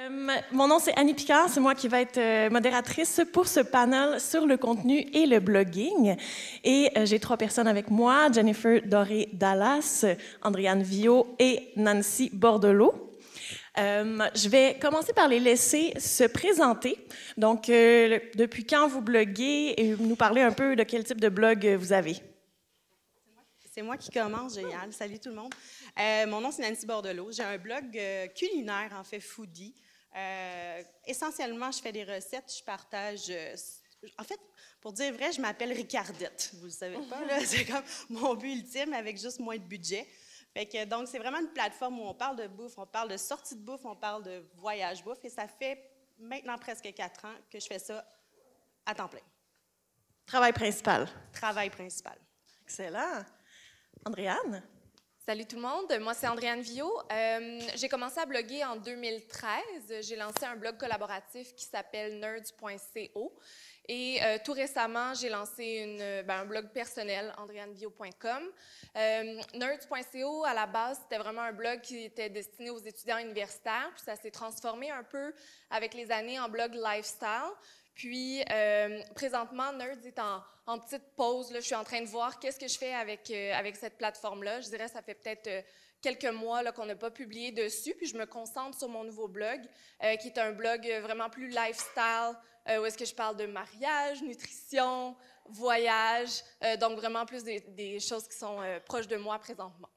Mon nom, c'est Annie Picard. C'est moi qui vais être modératrice pour ce panel sur le contenu et le blogging. Et j'ai 3 personnes avec moi, Jennifer Doré-Dallas, Andréane Viau et Nancy Bordelot. Je vais commencer par les laisser se présenter. Donc, depuis quand vous bloguez et nous parler un peu de quel type de blog vous avez. C'est moi qui commence, génial. Salut tout le monde. Mon nom, c'est Nancy Bordelot. J'ai un blog culinaire, en fait, foodie. Essentiellement, je fais des recettes, je partage... en fait, pour dire vrai, je m'appelle Ricardette. Vous ne le savez pas, là? C'est comme mon but ultime avec juste moins de budget. Fait que, donc, c'est vraiment une plateforme où on parle de bouffe, on parle de sortie de bouffe, on parle de voyage bouffe. Et ça fait maintenant presque 4 ans que je fais ça à temps plein. Travail principal. Travail principal. Excellent. Andréane? Salut tout le monde, moi c'est Andréane Viau. J'ai commencé à bloguer en 2013. J'ai lancé un blog collaboratif qui s'appelle nerds.co. Et tout récemment, j'ai lancé un blog personnel, andreanevio.com. Nerds.co, à la base, c'était vraiment un blog qui était destiné aux étudiants universitaires. Puis ça s'est transformé un peu avec les années en blog lifestyle. Puis, présentement, Nerds est en petite pause. Là. Je suis en train de voir qu'est-ce que je fais avec cette plateforme-là. Je dirais que ça fait peut-être quelques mois qu'on n'a pas publié dessus. Puis, je me concentre sur mon nouveau blog, qui est un blog vraiment plus lifestyle, où est-ce que je parle de mariage, nutrition, voyage. Donc, vraiment plus des choses qui sont proches de moi présentement.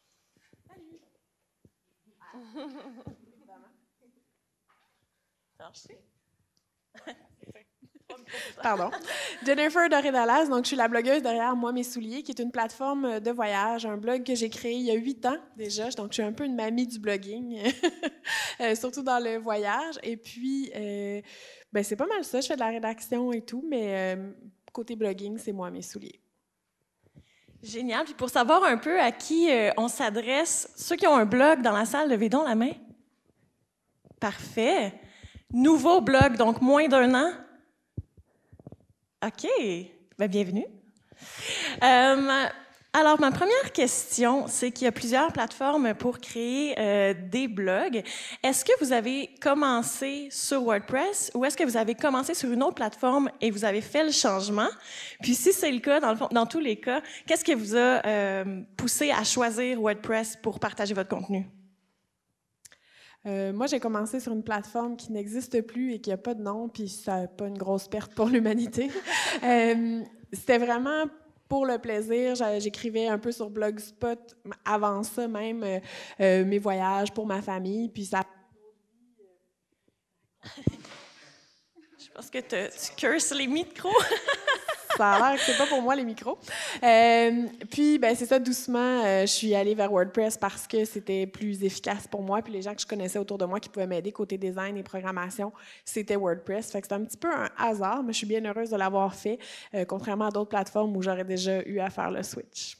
Merci. Pardon. Jennifer Doré-Dallas, donc je suis la blogueuse derrière Moi Mes Souliers, qui est une plateforme de voyage, un blog que j'ai créé il y a 8 ans déjà. Donc, je suis un peu une mamie du blogging, surtout dans le voyage. Et puis, c'est pas mal ça. Je fais de la rédaction et tout, mais côté blogging, c'est Moi Mes Souliers. Génial. Puis pour savoir un peu à qui on s'adresse, ceux qui ont un blog dans la salle, levez donc la main. Parfait. Nouveau blog, donc moins d'1 an. OK. Bien, bienvenue. Alors, ma première question, c'est qu'il y a plusieurs plateformes pour créer des blogs. Est-ce que vous avez commencé sur WordPress ou est-ce que vous avez commencé sur une autre plateforme et vous avez fait le changement? Puis si c'est le cas, dans tous les cas, qu'est-ce qui vous a poussé à choisir WordPress pour partager votre contenu? Moi, j'ai commencé sur une plateforme qui n'existe plus et qui n'a pas de nom, puis ça n'a pas une grosse perte pour l'humanité. C'était vraiment pour le plaisir. J'écrivais un peu sur Blogspot, avant ça même, mes voyages pour ma famille, puis ça... Je pense que tu curses les micros. Ça a l'air que c'est pas pour moi, les micros. Puis, c'est ça, doucement, je suis allée vers WordPress parce que c'était plus efficace pour moi. Puis les gens que je connaissais autour de moi qui pouvaient m'aider côté design et programmation, c'était WordPress. Fait que c'était un petit peu un hasard, mais je suis bien heureuse de l'avoir fait, contrairement à d'autres plateformes où j'aurais déjà eu à faire le switch.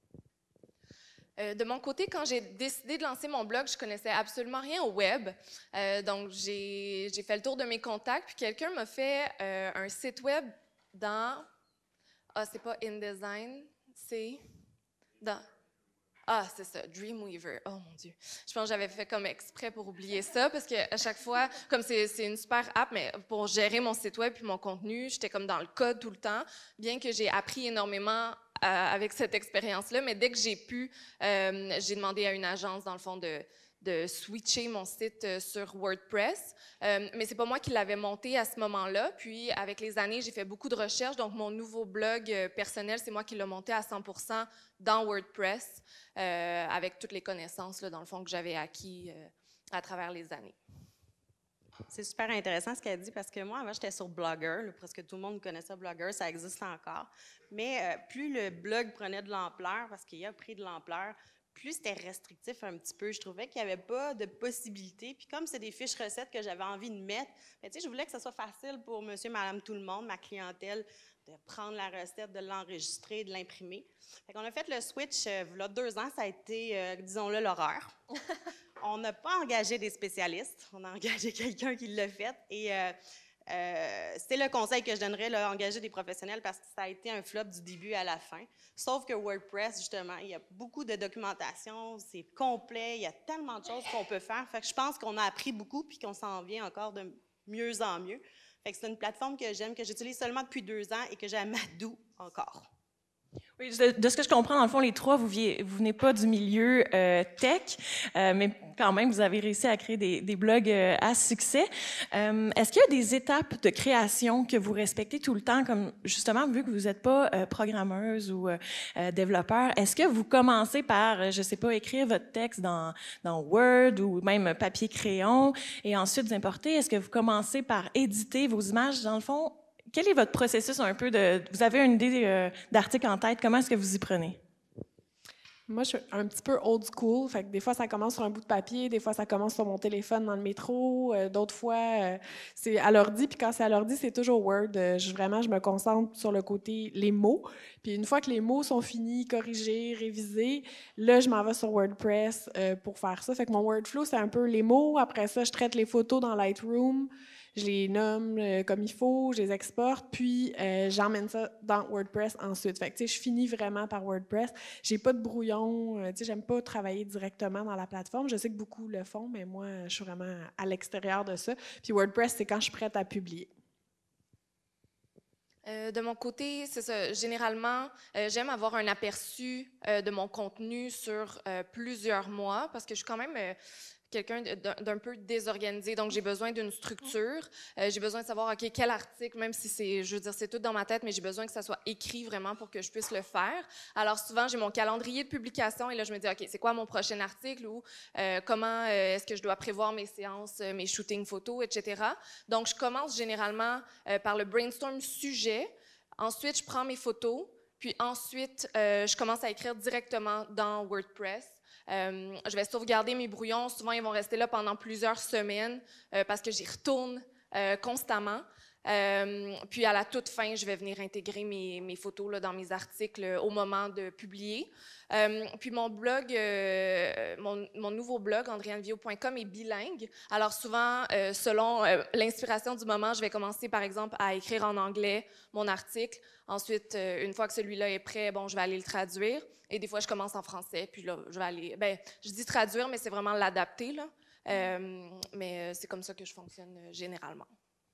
De mon côté, quand j'ai décidé de lancer mon blog, je connaissais absolument rien au web. Donc, j'ai fait le tour de mes contacts, puis quelqu'un m'a fait un site web dans... Ah, c'est pas InDesign, c'est dans... Ah, c'est ça, Dreamweaver. Oh mon Dieu. Je pense que j'avais fait comme exprès pour oublier ça, parce qu'à chaque fois, comme c'est une super app, mais pour gérer mon site web et mon contenu, j'étais comme dans le code tout le temps, bien que j'ai appris énormément avec cette expérience-là, mais dès que j'ai pu, j'ai demandé à une agence, dans le fond, de switcher mon site sur WordPress. Mais c'est pas moi qui l'avais monté à ce moment-là. Puis, avec les années, j'ai fait beaucoup de recherches. Donc, mon nouveau blog personnel, c'est moi qui l'ai monté à 100% dans WordPress, avec toutes les connaissances, là, dans le fond, que j'avais acquis à travers les années. C'est super intéressant ce qu'elle dit parce que moi, avant, j'étais sur Blogger. Là, presque tout le monde connaissait Blogger, ça existe encore. Mais plus le blog prenait de l'ampleur, parce qu'il a pris de l'ampleur, plus c'était restrictif un petit peu. Je trouvais qu'il n'y avait pas de possibilités. Puis comme c'est des fiches recettes que j'avais envie de mettre, je voulais que ce soit facile pour monsieur, madame, tout le monde, ma clientèle, de prendre la recette, de l'enregistrer, de l'imprimer. Fait qu'on a fait le switch, il y a 2 ans, ça a été, disons-le, l'horreur. On n'a pas engagé des spécialistes, on a engagé quelqu'un qui l'a fait. Et c'est le conseil que je donnerais, là, engager des professionnels parce que ça a été un flop du début à la fin. Sauf que WordPress, justement, il y a beaucoup de documentation, c'est complet, il y a tellement de choses qu'on peut faire. Fait que je pense qu'on a appris beaucoup puis qu'on s'en vient encore de mieux en mieux. Fait que c'est une plateforme que j'aime, que j'utilise seulement depuis 2 ans et que j'amadou encore. Oui, de ce que je comprends, dans le fond, les trois, vous venez pas du milieu tech, mais quand même, vous avez réussi à créer des blogs à succès. Est-ce qu'il y a des étapes de création que vous respectez tout le temps, comme justement, vu que vous n'êtes pas programmeuse ou développeur, est-ce que vous commencez par, je sais pas, écrire votre texte dans Word ou même papier-crayon et ensuite vous importez? Est-ce que vous commencez par éditer vos images? Dans le fond, quel est votre processus un peu de... Vous avez une idée d'article en tête, comment est-ce que vous y prenez? Moi, je suis un petit peu old school. Fait que des fois, ça commence sur un bout de papier, des fois, ça commence sur mon téléphone dans le métro, d'autres fois, c'est à l'ordi. Puis quand c'est à l'ordi, c'est toujours Word. Vraiment, je me concentre sur le côté les mots. Puis une fois que les mots sont finis, corrigés, révisés, là, je m'en vais sur WordPress pour faire ça. Fait que mon workflow, c'est un peu les mots. Après ça, je traite les photos dans Lightroom. Je les nomme comme il faut, je les exporte, puis j'emmène ça dans WordPress ensuite. Fait que, tu sais, je finis vraiment par WordPress. J'ai pas de brouillon, tu sais, j'aime pas travailler directement dans la plateforme. Je sais que beaucoup le font, mais moi, je suis vraiment à l'extérieur de ça. Puis WordPress, c'est quand je suis prête à publier. De mon côté, c'est ça. Généralement, j'aime avoir un aperçu de mon contenu sur plusieurs mois parce que je suis quand même quelqu'un d'un peu désorganisé, donc j'ai besoin d'une structure. J'ai besoin de savoir, OK, quel article, même si c'est, je veux dire, c'est tout dans ma tête, mais j'ai besoin que ça soit écrit vraiment pour que je puisse le faire. Alors souvent, j'ai mon calendrier de publication et là, je me dis, OK, c'est quoi mon prochain article ou comment est-ce que je dois prévoir mes séances, mes shootings photos, etc. Donc, je commence généralement par le brainstorm sujet. Ensuite, je prends mes photos. Puis ensuite, je commence à écrire directement dans WordPress. Je vais sauvegarder mes brouillons. Souvent, ils vont rester là pendant plusieurs semaines parce que j'y retourne constamment. Puis à la toute fin, je vais venir intégrer mes photos là, dans mes articles au moment de publier. Puis mon blog, mon nouveau blog, andrianevio.com, est bilingue. Alors souvent, selon l'inspiration du moment, je vais commencer par exemple à écrire en anglais mon article. Ensuite, une fois que celui-là est prêt, bon, je vais aller le traduire. Et des fois, je commence en français, puis là, je vais aller... Ben, je dis traduire, mais c'est vraiment l'adapter, là. Mais c'est comme ça que je fonctionne généralement.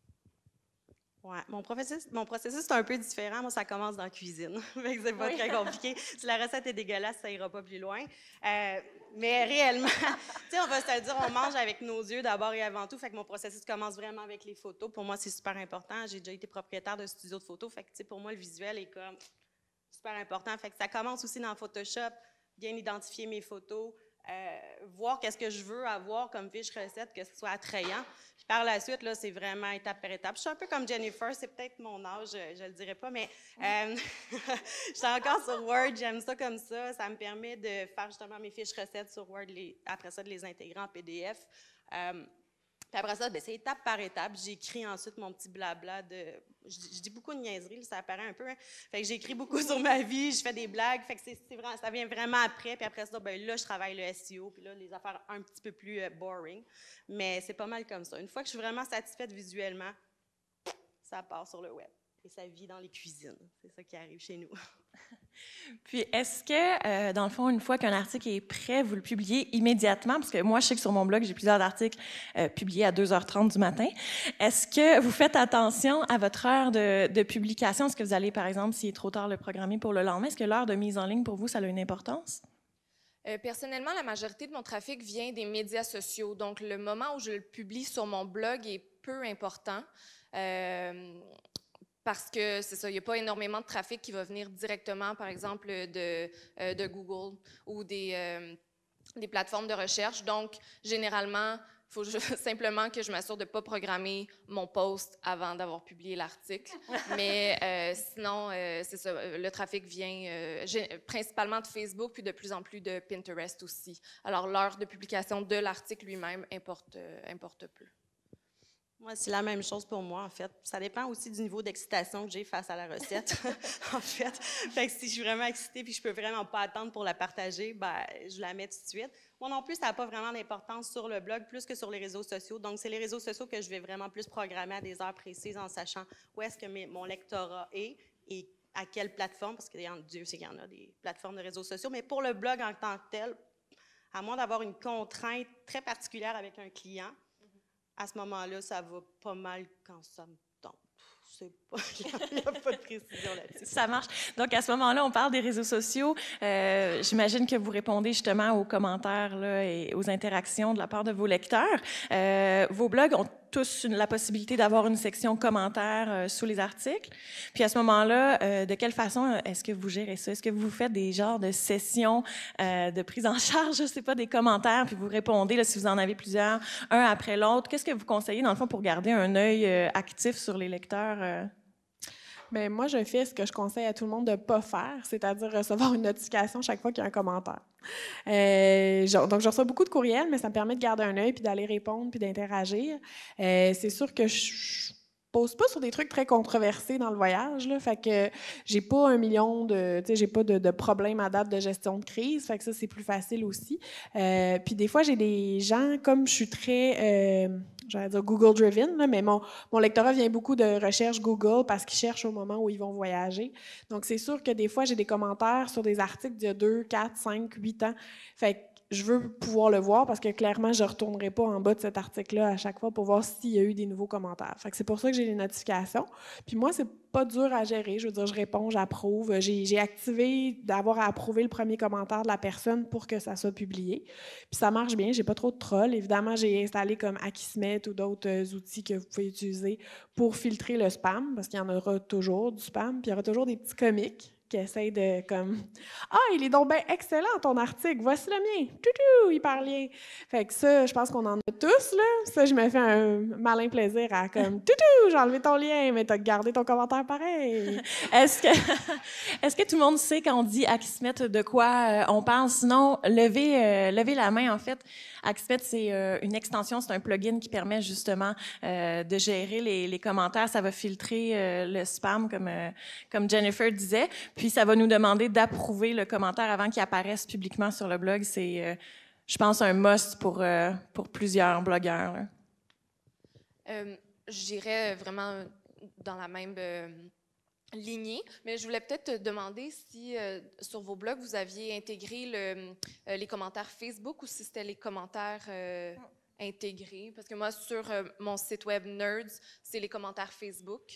Ouais, mon processus est un peu différent. Moi, ça commence dans la cuisine. C'est pas très compliqué. Si la recette est dégueulasse, ça ira pas plus loin. Mais réellement, tu sais, on va se le dire, on mange avec nos yeux d'abord et avant tout. Fait que mon processus commence vraiment avec les photos. Pour moi, c'est super important. J'ai déjà été propriétaire de studio de photos. Fait que, tu sais, pour moi, le visuel est comme super important. Fait que ça commence aussi dans Photoshop, bien identifier mes photos, voir qu'est-ce que je veux avoir comme fiche recette, que ce soit attrayant. Puis par la suite, là, c'est vraiment étape par étape. Je suis un peu comme Jennifer, c'est peut-être mon âge, je le dirais pas, mais je suis encore sur Word, j'aime ça comme ça. Ça me permet de faire justement mes fiches recettes sur Word, après ça, de les intégrer en PDF. Puis après ça, c'est étape par étape. J'écris ensuite mon petit blabla de... Je dis beaucoup de niaiseries, là, ça apparaît un peu. Hein? Fait que j'écris beaucoup sur ma vie, je fais des blagues. Fait que vraiment, ça vient vraiment après. Puis après ça, ben là, je travaille le SEO. Puis là, les affaires un petit peu plus boring. Mais c'est pas mal comme ça. Une fois que je suis vraiment satisfaite visuellement, ça part sur le web. Et ça vit dans les cuisines. C'est ça qui arrive chez nous. Puis, est-ce que, dans le fond, une fois qu'un article est prêt, vous le publiez immédiatement? Parce que moi, je sais que sur mon blog, j'ai plusieurs articles publiés à 2h30 du matin. Est-ce que vous faites attention à votre heure de publication? Est-ce que vous allez, par exemple, s'il est trop tard, le programmer pour le lendemain? Est-ce que l'heure de mise en ligne, pour vous, ça a une importance? Personnellement, la majorité de mon trafic vient des médias sociaux. Donc, le moment où je le publie sur mon blog est peu important. Parce que c'est ça, il n'y a pas énormément de trafic qui va venir directement, par exemple, de Google ou des plateformes de recherche. Donc, généralement, il faut simplement que je m'assure de ne pas programmer mon post avant d'avoir publié l'article. Mais sinon, c'est ça, le trafic vient principalement de Facebook, puis de plus en plus de Pinterest aussi. Alors, l'heure de publication de l'article lui-même importe peu. Moi, c'est la même chose pour moi, en fait. Ça dépend aussi du niveau d'excitation que j'ai face à la recette, en fait. Fait que si je suis vraiment excitée puis je peux vraiment pas attendre pour la partager, ben, je la mets tout de suite. Moi non plus, ça n'a pas vraiment d'importance sur le blog, plus que sur les réseaux sociaux. Donc, c'est les réseaux sociaux que je vais vraiment plus programmer à des heures précises en sachant où est-ce que mon lectorat est et à quelle plateforme, parce que Dieu sait qu'il y en a des plateformes de réseaux sociaux. Mais pour le blog en tant que tel, à moins d'avoir une contrainte très particulière avec un client, à ce moment-là, ça va pas mal quand ça me tente. Il n'y a pas de précision là-dessus. Ça marche. Donc, à ce moment-là, on parle des réseaux sociaux. J'imagine que vous répondez justement aux commentaires là, et aux interactions de la part de vos lecteurs. Vos blogs ont tous la possibilité d'avoir une section commentaires sous les articles. Puis à ce moment-là, de quelle façon est-ce que vous gérez ça? Est-ce que vous faites des genres de sessions de prise en charge, je sais pas, des commentaires, puis vous répondez, là, si vous en avez plusieurs, un après l'autre? Qu'est-ce que vous conseillez, dans le fond, pour garder un œil actif sur les lecteurs? Bien, moi, je fais ce que je conseille à tout le monde de ne pas faire, c'est-à-dire recevoir une notification chaque fois qu'il y a un commentaire. Donc, je reçois beaucoup de courriels, mais ça me permet de garder un œil, puis d'aller répondre, puis d'interagir. C'est sûr que je pose pas sur des trucs très controversés dans le voyage, là, fait que j'ai pas un million de, tu sais, j'ai pas de problèmes à date de gestion de crise, fait que ça, c'est plus facile aussi. Puis des fois, j'ai des gens, comme je suis très, j'allais dire Google-driven, là, mais mon lectorat vient beaucoup de recherches Google parce qu'ils cherchent au moment où ils vont voyager. Donc, c'est sûr que des fois, j'ai des commentaires sur des articles d'il y a 2, 4, 5, 8 ans. Fait que je veux pouvoir le voir parce que clairement, je ne retournerai pas en bas de cet article-là à chaque fois pour voir s'il y a eu des nouveaux commentaires. Fait que c'est pour ça que j'ai les notifications. Puis moi, c'est pas dur à gérer. Je veux dire, je réponds, j'approuve. J'ai activé d'avoir à approuver le premier commentaire de la personne pour que ça soit publié. Puis ça marche bien. J'ai pas trop de trolls. Évidemment, j'ai installé comme Akismet ou d'autres outils que vous pouvez utiliser pour filtrer le spam parce qu'il y en aura toujours du spam. Puis il y aura toujours des petits comiques qui essaye de comme « Ah, il est donc bien excellent ton article, voici le mien, toutou, il parle bien. » Fait que ça, je pense qu'on en a tous, là. Ça, je me fais un malin plaisir à comme « Toutou, j'ai enlevé ton lien, mais t'as gardé ton commentaire pareil. » Est-ce que tout le monde sait quand on dit Akismet de quoi on parle? Sinon, levez la main, en fait. Akismet, c'est une extension, c'est un plugin qui permet justement de gérer les commentaires. Ça va filtrer le spam, comme Jennifer disait. Puis, ça va nous demander d'approuver le commentaire avant qu'il apparaisse publiquement sur le blog. C'est, je pense, un must pour plusieurs blogueurs. J'irais vraiment dans la même lignée, mais je voulais peut-être te demander si sur vos blogs, vous aviez intégré les commentaires Facebook ou si c'était les commentaires intégrés. Parce que moi, sur mon site web Nerds, c'est les commentaires Facebook.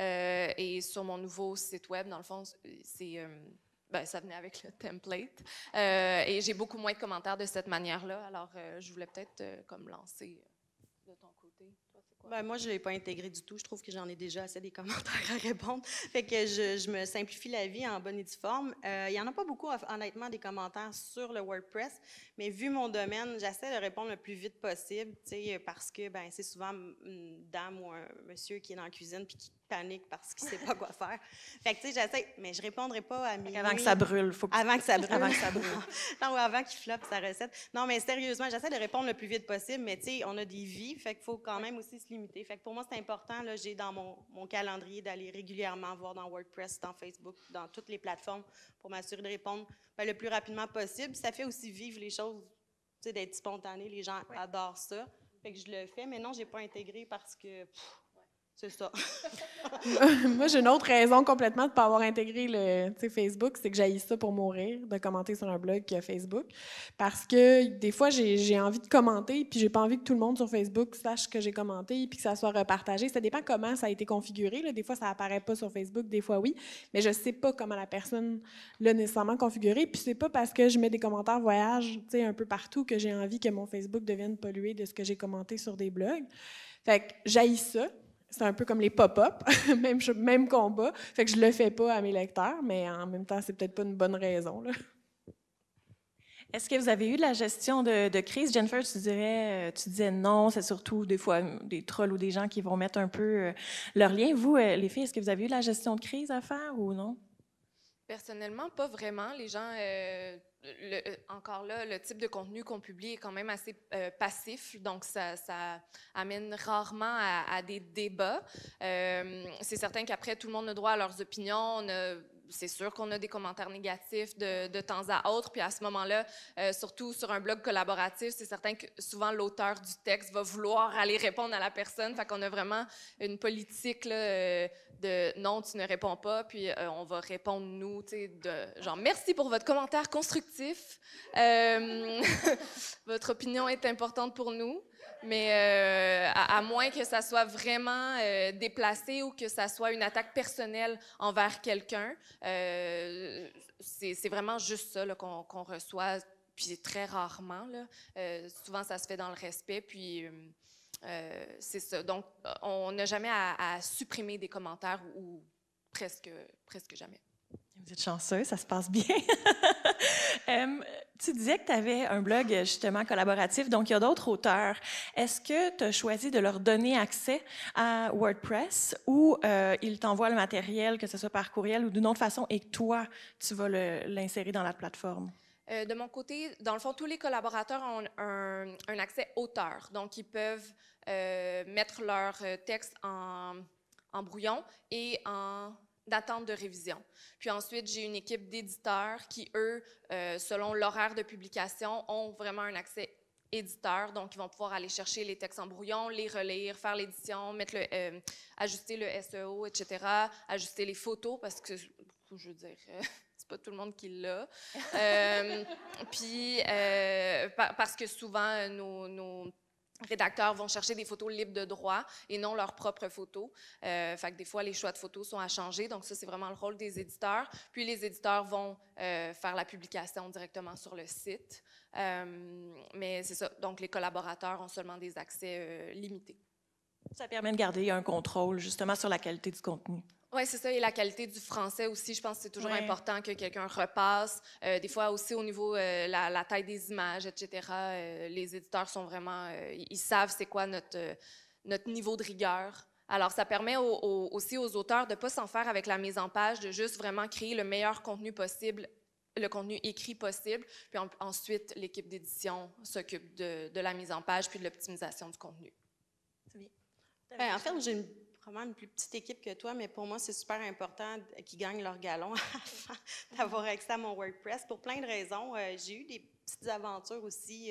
Et sur mon nouveau site web, dans le fond, c'est... ça venait avec le template. Et j'ai beaucoup moins de commentaires de cette manière-là. Alors, je voulais peut-être comme lancer de ton côté. Moi, je ne l'ai pas intégré du tout. Je trouve que j'en ai déjà assez des commentaires à répondre. Fait que je me simplifie la vie en bonne et due forme. Il n'y en a pas beaucoup, honnêtement, des commentaires sur le WordPress, mais vu mon domaine, j'essaie de répondre le plus vite possible, parce que c'est souvent une dame ou un monsieur qui est dans la cuisine puis qui panique parce qu'il ne sait pas quoi faire. Fait que, j'essaie, mais je ne répondrai pas à minuit. Avant que ça brûle. Avant que ça brûle. Non, ou avant qu'il floppe sa recette. Non, mais sérieusement, j'essaie de répondre le plus vite possible, mais on a des vies, fait qu'il faut quand même aussi se limiter. Fait que pour moi, c'est important, là, j'ai dans mon calendrier d'aller régulièrement voir dans WordPress, dans Facebook, dans toutes les plateformes pour m'assurer de répondre le plus rapidement possible. Ça fait aussi vivre les choses, d'être spontané. Les gens adorent ça. Fait que je le fais, mais non, je n'ai pas intégré parce que... c'est ça. Moi, j'ai une autre raison complètement de ne pas avoir intégré Facebook, c'est que j'haïs ça pour mourir, de commenter sur un blog qui a Facebook. Parce que des fois, j'ai envie de commenter, puis j'ai pas envie que tout le monde sur Facebook sache que j'ai commenté, puis que ça soit repartagé. Ça dépend comment ça a été configuré. Là. Des fois, ça apparaît pas sur Facebook, des fois, oui. Mais je sais pas comment la personne l'a nécessairement configuré. Puis c'est pas parce que je mets des commentaires voyage un peu partout que j'ai envie que mon Facebook devienne pollué de ce que j'ai commenté sur des blogs. Fait que j'haïs ça. C'est un peu comme les pop-up, même combat. Fait que je le fais pas à mes lecteurs, mais en même temps, c'est peut-être pas une bonne raison, là. Est-ce que vous avez eu de la gestion de crise? Jennifer, tu disais non, c'est surtout des fois des trolls ou des gens qui vont mettre un peu leur lien. Vous, les filles, est-ce que vous avez eu de la gestion de crise à faire ou non? Personnellement, pas vraiment. Les gens, encore là, le type de contenu qu'on publie est quand même assez passif, donc ça amène rarement à des débats. C'est certain qu'après, tout le monde a droit à leurs opinions. C'est sûr qu'on a des commentaires négatifs de temps à autre, puis à ce moment-là, surtout sur un blog collaboratif, c'est certain que souvent l'auteur du texte va vouloir aller répondre à la personne, fait qu'on a vraiment une politique là, de non, tu ne réponds pas, puis on va répondre nous, tu sais, genre merci pour votre commentaire constructif, votre opinion est importante pour nous. Mais à moins que ça soit vraiment déplacé ou que ça soit une attaque personnelle envers quelqu'un, c'est vraiment juste ça qu'on reçoit, puis très rarement. Là. Souvent, ça se fait dans le respect, puis c'est ça. Donc, on n'a jamais à supprimer des commentaires ou presque jamais. Vous êtes chanceux, ça se passe bien. Tu disais que tu avais un blog justement collaboratif, donc il y a d'autres auteurs. Est-ce que tu as choisi de leur donner accès à WordPress ou ils t'envoient le matériel, que ce soit par courriel ou d'une autre façon, et que toi, tu vas l'insérer dans la plateforme? De mon côté, dans le fond, tous les collaborateurs ont un accès auteur. Donc, ils peuvent mettre leur texte en brouillon et en d'attente de révision. Puis ensuite, j'ai une équipe d'éditeurs qui, eux, selon l'horaire de publication, ont vraiment un accès éditeur. Donc, ils vont pouvoir aller chercher les textes en brouillon, les relire, faire l'édition, ajuster le SEO, etc., ajuster les photos, parce que, je veux dire, c'est pas tout le monde qui l'a. Puis, parce que souvent, nos rédacteurs vont chercher des photos libres de droit et non leurs propres photos. Fait que des fois, les choix de photos sont à changer. Donc, ça, c'est vraiment le rôle des éditeurs. Puis, les éditeurs vont faire la publication directement sur le site. Mais c'est ça. Donc, les collaborateurs ont seulement des accès limités. Ça permet de garder un contrôle, justement, sur la qualité du contenu. Oui, c'est ça. Et la qualité du français aussi, je pense que c'est toujours important que quelqu'un repasse. Des fois aussi au niveau la taille des images, etc. Les éditeurs sont vraiment... ils savent c'est quoi notre niveau de rigueur. Alors, ça permet aussi aux auteurs de ne pas s'en faire avec la mise en page, de juste vraiment créer le meilleur contenu possible, le contenu écrit possible. Puis ensuite, l'équipe d'édition s'occupe de la mise en page puis de l'optimisation du contenu. C'est bien. Ben, en fait, j'ai probablement une plus petite équipe que toi, mais pour moi, c'est super important qu'ils gagnent leur galon avant d'avoir accès à mon WordPress pour plein de raisons. J'ai eu des petites aventures aussi.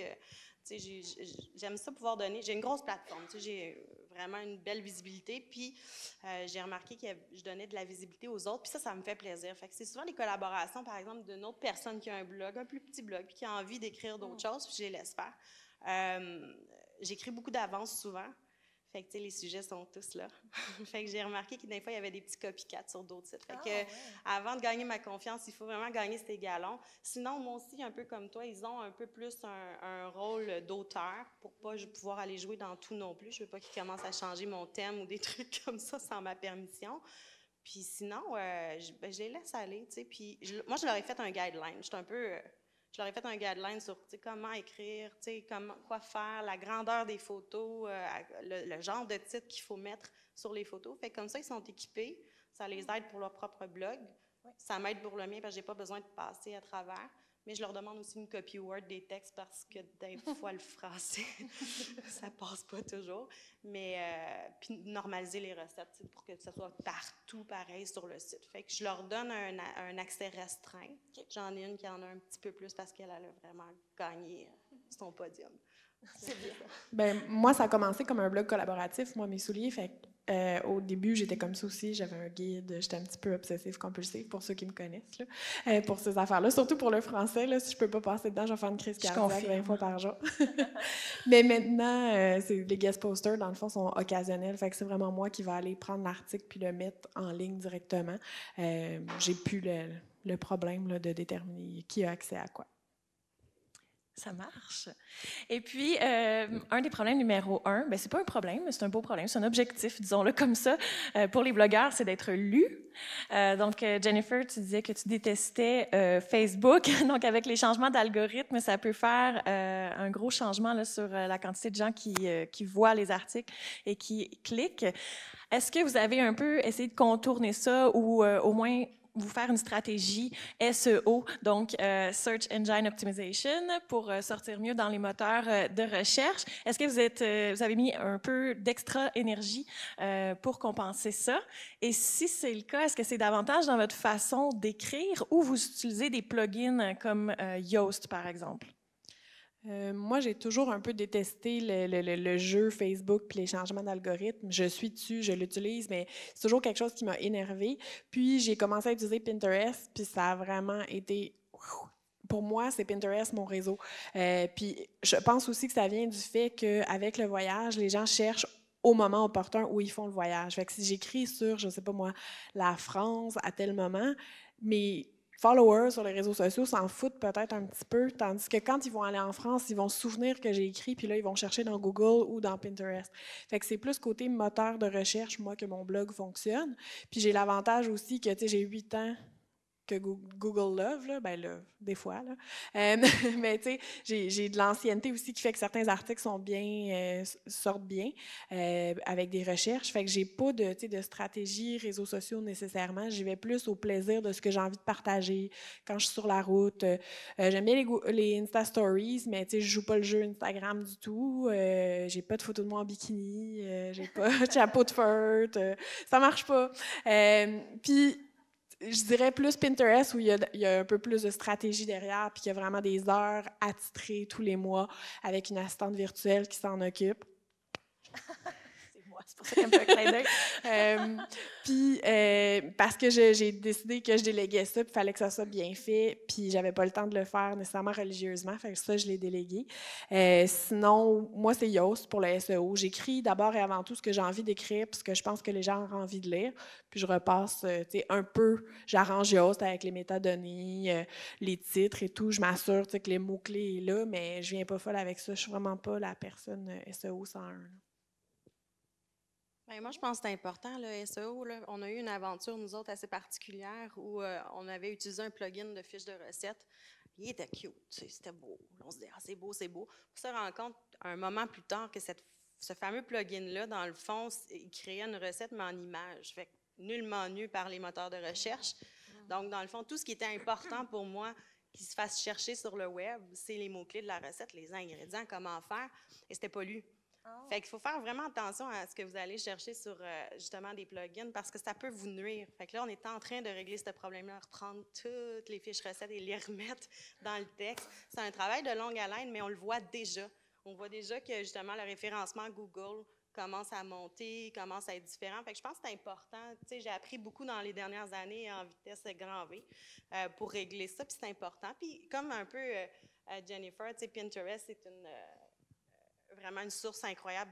J'aime ça pouvoir donner. J'ai une grosse plateforme. J'ai vraiment une belle visibilité. Puis, j'ai remarqué que je donnais de la visibilité aux autres. Puis ça me fait plaisir. Fait que c'est souvent des collaborations, par exemple, d'une autre personne qui a un blog, un plus petit blog, puis qui a envie d'écrire d'autres choses, puis je les laisse faire. J'écris beaucoup d'avance souvent. Fait que, les sujets sont tous là. Fait que j'ai remarqué que des fois, il y avait des petits copycats sur d'autres sites. Fait que, avant de gagner ma confiance, il faut vraiment gagner ces galons. Sinon, moi aussi, un peu comme toi, ils ont un peu plus un rôle d'auteur pour pas pouvoir aller jouer dans tout non plus. Je veux pas qu'ils commencent à changer mon thème ou des trucs comme ça sans ma permission. Puis sinon, je les laisse aller, tu sais. Puis moi, je leur ai fait un guideline. Je leur ai fait un guideline sur comment écrire, quoi faire, la grandeur des photos, le genre de titre qu'il faut mettre sur les photos. Fait que comme ça, ils sont équipés. Ça les aide pour leur propre blog. Oui. Ça m'aide pour le mien parce que je n'ai pas besoin de passer à travers. Mais je leur demande aussi une copie Word des textes parce que des fois, le français, ça passe pas toujours. Mais puis normaliser les recettes pour que ça soit partout pareil sur le site. Fait que je leur donne un accès restreint. Okay. J'en ai une qui en a un petit peu plus parce qu'elle a vraiment gagné son podium. C'est bien. Ben, moi, ça a commencé comme un blog collaboratif, moi, mes souliers. Fait au début, j'étais comme ça aussi. J'avais un guide. J'étais un petit peu obsessive-compulsive, pour ceux qui me connaissent, là, pour ces affaires-là. Surtout pour le français. Là, si je peux pas passer dedans, je vais faire une crise cardiaque 20 fois par jour. Mais maintenant, les guest posters, dans le fond, sont occasionnels. Fait que c'est vraiment moi qui vais aller prendre l'article puis le mettre en ligne directement. J'ai plus le problème là, de déterminer qui a accès à quoi. Ça marche. Et puis, un des problèmes numéro 1, c'est pas un problème, mais c'est un beau problème, c'est un objectif, disons-le comme ça, pour les blogueurs, c'est d'être lu. Donc, Jennifer, tu disais que tu détestais Facebook. Donc, avec les changements d'algorithme, ça peut faire un gros changement là, sur la quantité de gens qui voient les articles et qui cliquent. Est-ce que vous avez un peu essayé de contourner ça ou au moins vous faire une stratégie SEO, donc Search Engine Optimization, pour sortir mieux dans les moteurs de recherche. Est-ce que vous avez mis un peu d'extra énergie pour compenser ça? Et si c'est le cas, est-ce que c'est davantage dans votre façon d'écrire ou vous utilisez des plugins comme Yoast, par exemple? Moi, j'ai toujours un peu détesté le jeu Facebook puis les changements d'algorithme. Je suis dessus, je l'utilise, mais c'est toujours quelque chose qui m'a énervée. Puis, j'ai commencé à utiliser Pinterest, puis ça a vraiment été... Pour moi, c'est Pinterest, mon réseau. Puis, je pense aussi que ça vient du fait qu'avec le voyage, les gens cherchent au moment opportun où ils font le voyage. Fait que si j'écris sur, je sais pas moi, la France à tel moment, mais followers sur les réseaux sociaux s'en foutent peut-être un petit peu, tandis que quand ils vont aller en France, ils vont se souvenir que j'ai écrit, puis là, ils vont chercher dans Google ou dans Pinterest. Fait que c'est plus côté moteur de recherche, moi, que mon blog fonctionne. Puis j'ai l'avantage aussi que, tu sais, j'ai 8 ans que Google Love, là, ben là, des fois, là. Mais tu sais, j'ai de l'ancienneté aussi qui fait que certains articles sont bien, sortent bien avec des recherches. Fait que j'ai pas de stratégie réseaux sociaux nécessairement. J'y vais plus au plaisir de ce que j'ai envie de partager quand je suis sur la route. J'aime bien les Insta Stories, mais tu sais, je joue pas le jeu Instagram du tout. J'ai pas de photos de moi en bikini. J'ai pas de chapeau de feutre. Ça marche pas. Puis je dirais plus Pinterest où il y a un peu plus de stratégie derrière puis qu'il y a vraiment des heures attitrées tous les mois avec une assistante virtuelle qui s'en occupe. C'est moi, c'est pour ça qu'elle me fait un clin d'œil. Puis parce que j'ai décidé que je déléguais ça, puis il fallait que ça soit bien fait, puis j'avais pas le temps de le faire nécessairement religieusement, fait que ça, je l'ai délégué. Sinon, moi, c'est Yoast pour le SEO. J'écris d'abord et avant tout ce que j'ai envie d'écrire, parce que je pense que les gens ont envie de lire, puis je repasse, tu sais, un peu, j'arrange Yoast avec les métadonnées, les titres et tout, je m'assure, tu sais, que les mots-clés sont là, mais je viens pas folle avec ça, je suis vraiment pas la personne SEO 101. Là. Bien, moi, je pense que c'est important, le SEO. Là. On a eu une aventure, nous autres, assez particulière où on avait utilisé un plugin de fiches de recettes. Il était cute, c'était beau. On se dit, ah, c'est beau, c'est beau. On se rend compte un moment plus tard que ce fameux plugin-là, dans le fond, il créait une recette, mais en image. Fait que nullement nu par les moteurs de recherche. Donc, dans le fond, tout ce qui était important pour moi qui se fasse chercher sur le web, c'est les mots-clés de la recette, les ingrédients, comment faire, et c'était pas lu. Oh. Fait qu'il faut faire vraiment attention à ce que vous allez chercher sur justement des plugins parce que ça peut vous nuire. Fait que là, on est en train de régler ce problème-là, reprendre toutes les fiches recettes et les remettre dans le texte. C'est un travail de longue haleine, mais on le voit déjà. On voit déjà que justement le référencement Google commence à monter, commence à être différent. Fait que je pense que c'est important. Tu sais, j'ai appris beaucoup dans les dernières années en vitesse grand V pour régler ça, puis c'est important. Puis comme un peu Jennifer, tu sais, Pinterest, c'est vraiment une source incroyable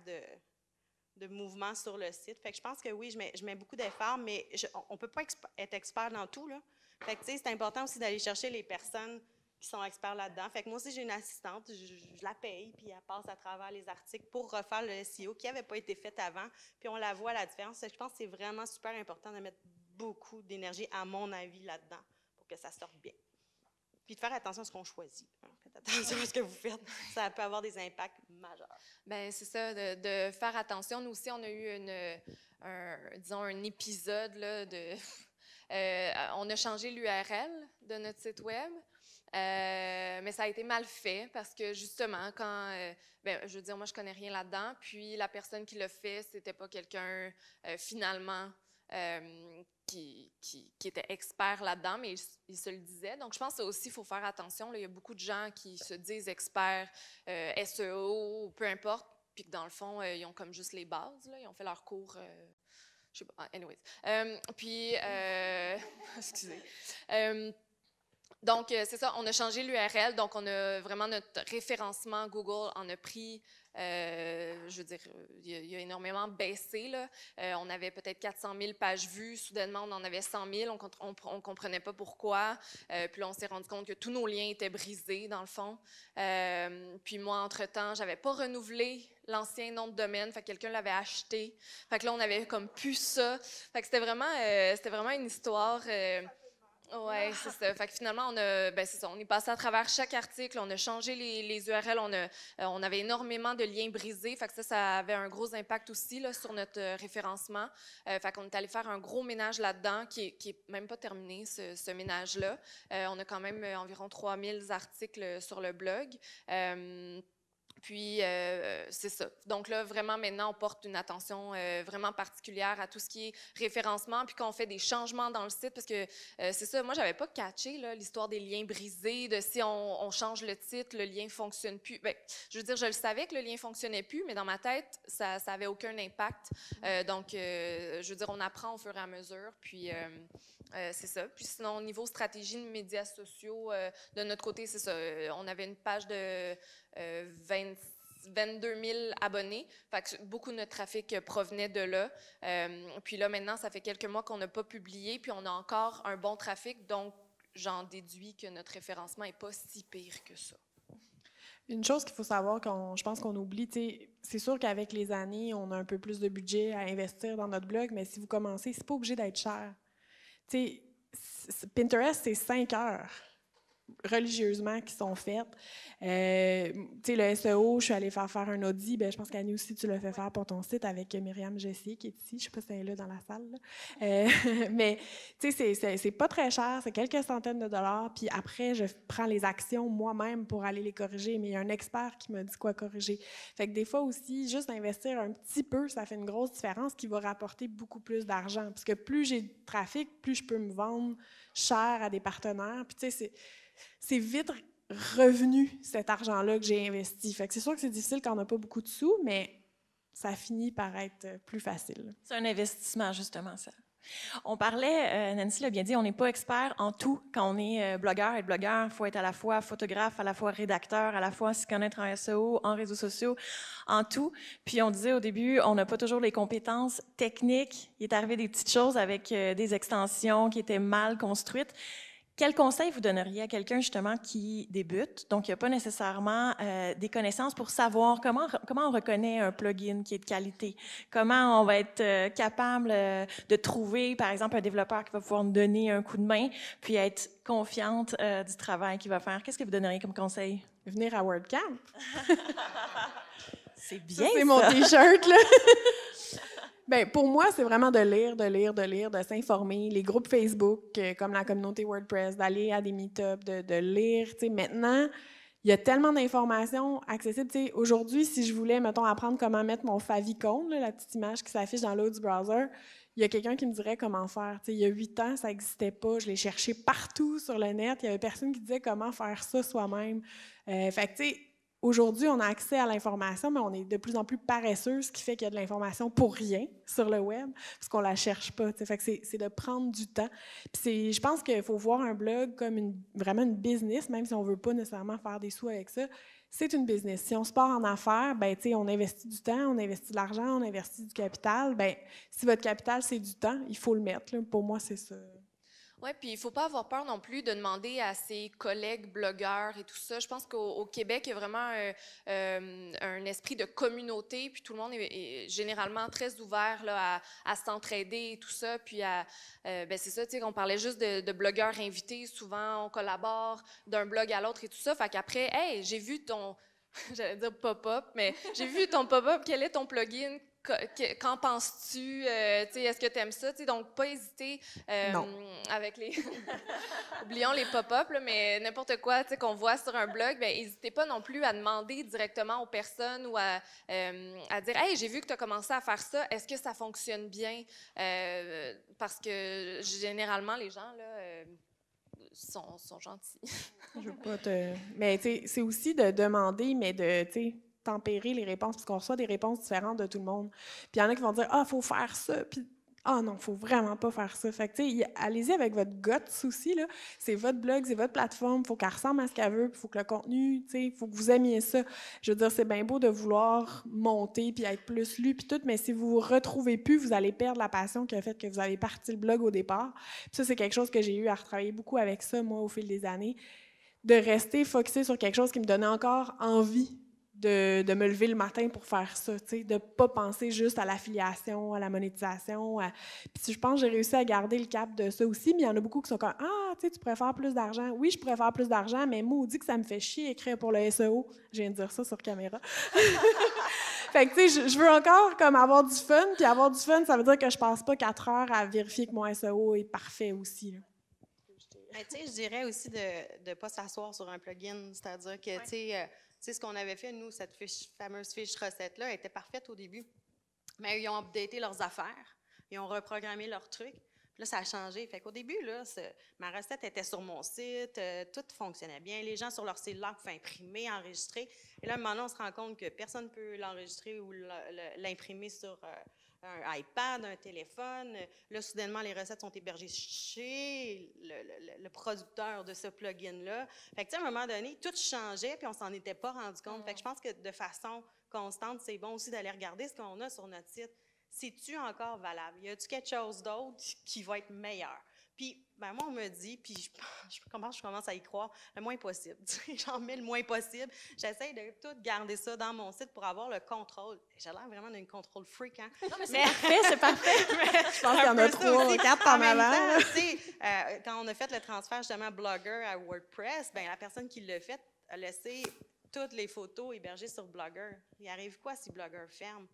de mouvements sur le site. Fait que je pense que oui, je mets beaucoup d'efforts, mais on ne peut pas être expert dans tout, là. Fait que, tu sais, c'est important aussi d'aller chercher les personnes qui sont experts là-dedans. Fait que moi aussi, j'ai une assistante, je la paye, puis elle passe à travers les articles pour refaire le SEO qui n'avait pas été fait avant, puis on la voit, la différence. Je pense que c'est vraiment super important de mettre beaucoup d'énergie, à mon avis, là-dedans, pour que ça sorte bien. Puis de faire attention à ce qu'on choisit. Faites attention à ce que vous faites. Ça peut avoir des impacts majeurs. Bien, c'est ça, de faire attention. Nous aussi, on a eu un épisode là, on a changé l'URL de notre site web. Mais ça a été mal fait parce que justement, je veux dire, moi, je connais rien là-dedans. Puis la personne qui l'a fait, c'était pas quelqu'un finalement qui était expert là-dedans, mais il se le disait. Donc, je pense que ça aussi, il faut faire attention. Là, il y a beaucoup de gens qui se disent experts SEO, peu importe, puis que dans le fond, ils ont comme juste les bases. Là, ils ont fait leur cours. Je sais pas. Anyways. Excusez. Donc, c'est ça, on a changé l'URL, donc on a vraiment notre référencement Google en a pris, je veux dire, il a énormément baissé, là. On avait peut-être 400 000 pages vues, soudainement on en avait 100 000, on ne comprenait pas pourquoi, puis là on s'est rendu compte que tous nos liens étaient brisés dans le fond. Puis moi, entre-temps, je n'avais pas renouvelé l'ancien nom de domaine, fait que quelqu'un l'avait acheté, fait que là on avait comme plus ça, fait que c'était vraiment une histoire... Oui, c'est ça. Fait que finalement, c'est ça, on est passé à travers chaque article, on a changé les URL, on avait énormément de liens brisés. Fait que ça avait un gros impact aussi là, sur notre référencement. Fait qu'on est allé faire un gros ménage là-dedans qui est même pas terminé, ce ménage-là. On a quand même environ 3000 articles sur le blog. Puis, c'est ça. Donc là, vraiment, maintenant, on porte une attention vraiment particulière à tout ce qui est référencement, puis quand on fait des changements dans le site, parce que c'est ça, moi, j'avais pas catché l'histoire des liens brisés, de si on change le titre, le lien fonctionne plus. Bien, je veux dire, je le savais que le lien fonctionnait plus, mais dans ma tête, ça avait aucun impact. Donc, je veux dire, on apprend au fur et à mesure, puis c'est ça. Puis sinon, au niveau stratégie de médias sociaux, de notre côté, c'est ça. On avait une page de 22 000 abonnés. Fait que beaucoup de notre trafic provenait de là. Puis là, maintenant, ça fait quelques mois qu'on n'a pas publié, puis on a encore un bon trafic, donc j'en déduis que notre référencement n'est pas si pire que ça. Une chose qu'il faut savoir, je pense qu'on oublie, c'est sûr qu'avec les années, on a un peu plus de budget à investir dans notre blog, mais si vous commencez, c'est pas obligé d'être cher. Pinterest, c'est 5 heures religieusement qui sont faites. Le SEO, je suis allée faire un audit. Je pense qu'Annie aussi, tu l'as fait faire pour ton site avec Myriam Jessy qui est ici. Je ne sais pas si elle est là dans la salle. Mais c'est pas très cher, c'est quelques centaines de dollars. Puis après, je prends les actions moi-même pour aller les corriger. Mais il y a un expert qui me dit quoi corriger. Fait que des fois aussi, juste investir un petit peu, ça fait une grosse différence qui va rapporter beaucoup plus d'argent. Parce que plus j'ai de trafic, plus je peux me vendre cher à des partenaires. Puis c'est vite revenu, cet argent-là que j'ai investi. Fait que c'est sûr que c'est difficile quand on n'a pas beaucoup de sous, mais ça finit par être plus facile. C'est un investissement, justement, ça. On parlait, Nancy l'a bien dit, on n'est pas expert en tout. Quand on est blogueur, être blogueur, il faut être à la fois photographe, à la fois rédacteur, à la fois s'y connaître en SEO, en réseaux sociaux, en tout. Puis on disait au début, on n'a pas toujours les compétences techniques. Il est arrivé des petites choses avec des extensions qui étaient mal construites. Quel conseil vous donneriez à quelqu'un justement qui débute, donc il n'y a pas nécessairement des connaissances pour savoir comment on reconnaît un plugin qui est de qualité, comment on va être capable de trouver, par exemple, un développeur qui va pouvoir nous donner un coup de main, puis être confiante du travail qu'il va faire. Qu'est-ce que vous donneriez comme conseil? Venir à WordCamp. C'est bien, c'est mon T-shirt, là. Bien, pour moi, c'est vraiment de lire, de s'informer. Les groupes Facebook, comme la communauté WordPress, d'aller à des meet-ups, de lire. Maintenant, il y a tellement d'informations accessibles. Aujourd'hui, si je voulais, mettons, apprendre comment mettre mon favicon, la petite image qui s'affiche dans le haut du browser, il y a quelqu'un qui me dirait comment faire. Il y a 8 ans, ça n'existait pas. Je l'ai cherché partout sur le net. Il y avait personne qui disait comment faire ça soi-même. Fait que, tu sais, aujourd'hui, on a accès à l'information, mais on est de plus en plus paresseux, ce qui fait qu'il y a de l'information pour rien sur le web, parce qu'on ne la cherche pas. Fait que c'est de prendre du temps. Puis je pense qu'il faut voir un blog comme vraiment une business, même si on ne veut pas nécessairement faire des sous avec ça. C'est une business. Si on se part en affaires, on investit du temps, on investit de l'argent, on investit du capital. Si votre capital, c'est du temps, il faut le mettre. Là. Pour moi, c'est ça. Oui, puis il ne faut pas avoir peur non plus de demander à ses collègues blogueurs et tout ça. Je pense qu'au Québec, il y a vraiment un esprit de communauté, puis tout le monde est généralement très ouvert là, à s'entraider et tout ça. Puis c'est ça, tu sais, on parlait juste de blogueurs invités. Souvent, on collabore d'un blog à l'autre et tout ça. Fait qu'après, hey, j'ai vu ton, j'allais dire pop-up, mais j'ai vu ton pop-up, quel est ton plugin? Qu'en penses-tu? Est-ce que tu aimes ça? Donc, pas hésiter avec les... Oublions les pop-up, mais n'importe quoi qu'on voit sur un blog, n'hésitez pas non plus à demander directement aux personnes ou à dire « Hey, j'ai vu que tu as commencé à faire ça. Est-ce que ça fonctionne bien? » Parce que généralement, les gens là, sont gentils. Je veux pas te... Mais c'est aussi de demander, mais de... tempérer les réponses, parce qu'on reçoit des réponses différentes de tout le monde. Puis il y en a qui vont dire « Ah, il faut faire ça », puis « Ah non, il ne faut vraiment pas faire ça ». Fait que, tu sais, allez-y avec votre gut aussi, là. C'est votre blog, c'est votre plateforme, il faut qu'elle ressemble à ce qu'elle veut, il faut que le contenu, tu sais, il faut que vous aimiez ça. Je veux dire, c'est bien beau de vouloir monter puis être plus lu puis tout, mais si vous ne vous retrouvez plus, vous allez perdre la passion qui a fait que vous avez parti le blog au départ. Puis ça, c'est quelque chose que j'ai eu à retravailler beaucoup avec ça, moi, au fil des années, de rester focusé sur quelque chose qui me donnait encore envie de me lever le matin pour faire ça, tu sais, de pas penser juste à l'affiliation, à la monétisation. Puis je pense que j'ai réussi à garder le cap de ça aussi, mais il y en a beaucoup qui sont comme « Ah, tu sais, tu pourrais faire plus d'argent. » Oui, je pourrais faire plus d'argent, mais maudit que ça me fait chier écrire pour le SEO. Je viens de dire ça sur caméra. Fait que, tu sais, je veux encore comme avoir du fun, puis avoir du fun, ça veut dire que je passe pas 4 heures à vérifier que mon SEO est parfait aussi, là. Mais tu sais, je dirais aussi de ne pas s'asseoir sur un plugin. C'est-à-dire que, tu sais, ce qu'on avait fait, nous, cette fameuse fiche recette-là, était parfaite au début. Mais ils ont updaté leurs affaires. Ils ont reprogrammé leurs trucs. Puis là, ça a changé. Fait qu'au début, là, ma recette était sur mon site. Tout fonctionnait bien. Les gens sur leur cellulaire pouvaient imprimer, enregistrer. Et là, maintenant, on se rend compte que personne ne peut l'enregistrer ou l'imprimer sur un iPad, un téléphone. Là, soudainement, les recettes sont hébergées chez le producteur de ce plugin-là. Fait que, tu sais, à un moment donné, tout changeait, puis on s'en était pas rendu compte. Fait que je pense que de façon constante, c'est bon aussi d'aller regarder ce qu'on a sur notre site. C'est-tu encore valable? Y a-tu quelque chose d'autre qui va être meilleur? Puis, ben moi, on me dit, puis je commence à y croire, le moins possible. J'en mets le moins possible. J'essaie de tout garder ça dans mon site pour avoir le contrôle. J'ai l'air vraiment d'une contrôle freak, hein? Non, mais c'est parfait, c'est parfait. Je pense qu'il y en a 3 ou 4 en avant. Quand on a fait le transfert justement Blogger à WordPress, ben la personne qui l'a fait a laissé toutes les photos hébergées sur Blogger. Il arrive quoi si Blogger ferme?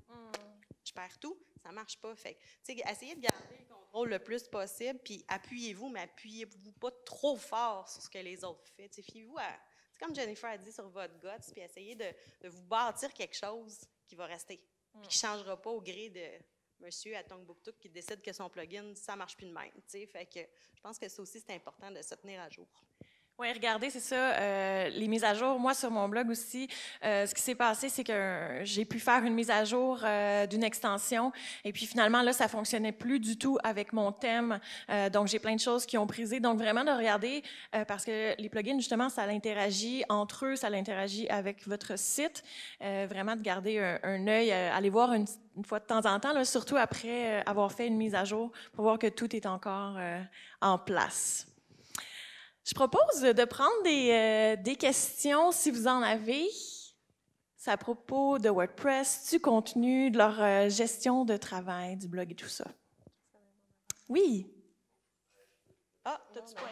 Je perds tout, ça ne marche pas. Fait que, essayez de garder le contrôle le plus possible, puis appuyez-vous, mais appuyez-vous pas trop fort sur ce que les autres font. Fiez-vous à, c'est comme Jennifer a dit, sur votre guts, puis essayez de vous bâtir quelque chose qui va rester, puis qui ne changera pas au gré de monsieur à Tongbuktuk qui décide que son plugin, ça ne marche plus de même. Fait que je pense que ça aussi, c'est important de se tenir à jour. Oui, regardez, c'est ça, les mises à jour. Moi, sur mon blog aussi, ce qui s'est passé, c'est que j'ai pu faire une mise à jour d'une extension et puis finalement, là, ça fonctionnait plus du tout avec mon thème. Donc, j'ai plein de choses qui ont brisé. Donc, vraiment de regarder, parce que les plugins, justement, ça l'interagit entre eux, ça l'interagit avec votre site. Vraiment de garder un œil, aller voir une fois de temps en temps, là, surtout après avoir fait une mise à jour pour voir que tout est encore en place. Je propose de prendre des questions, si vous en avez. C'est à propos de WordPress, du contenu, de leur gestion de travail, du blog et tout ça. Oui? Ah, t'as-tu point?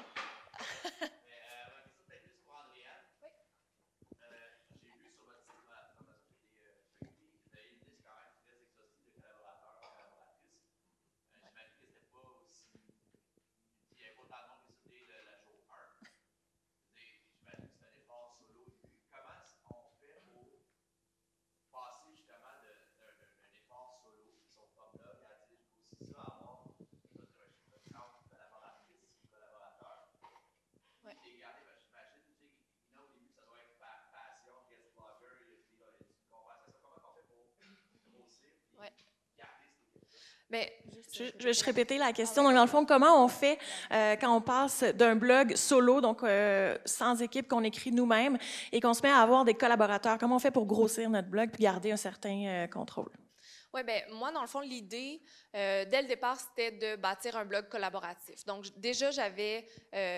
Bien, je vais juste répéter la question. Donc, dans le fond, comment on fait quand on passe d'un blog solo, donc sans équipe, qu'on écrit nous-mêmes, et qu'on se met à avoir des collaborateurs? Comment on fait pour grossir notre blog et garder un certain contrôle? Oui, bien, moi, dans le fond, l'idée, dès le départ, c'était de bâtir un blog collaboratif. Donc, déjà, j'avais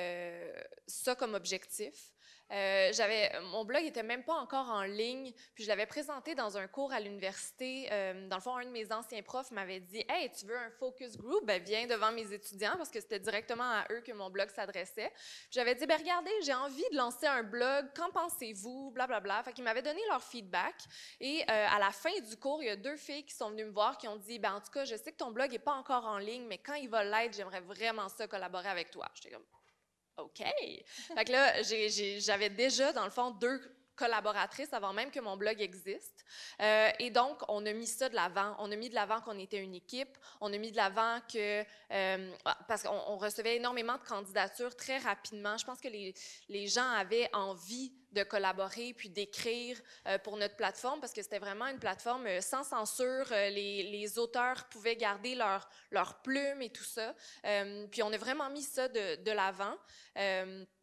ça comme objectif. Mon blog n'était même pas encore en ligne, puis je l'avais présenté dans un cours à l'université. Dans le fond, un de mes anciens profs m'avait dit « Hey, tu veux un focus group? Ben, viens devant mes étudiants », parce que c'était directement à eux que mon blog s'adressait. J'avais dit « Ben, regardez, j'ai envie de lancer un blog, qu'en pensez-vous? » Blablabla. Fait qu'ils m'avaient donné leur feedback. Et à la fin du cours, il y a 2 filles qui sont venues me voir, qui ont dit « Ben, en tout cas, je sais que ton blog n'est pas encore en ligne, mais quand il va l'être, j'aimerais vraiment ça collaborer avec toi. » J'étais comme OK. Fait que là, j'avais déjà, dans le fond, 2 collaboratrices avant même que mon blog existe. Et donc, on a mis ça de l'avant. On a mis de l'avant qu'on était une équipe. On a mis de l'avant que... parce qu'on recevait énormément de candidatures très rapidement. Je pense que les gens avaient envie de collaborer puis d'écrire pour notre plateforme parce que c'était vraiment une plateforme sans censure. Les auteurs pouvaient garder leur plume et tout ça. Puis on a vraiment mis ça de l'avant.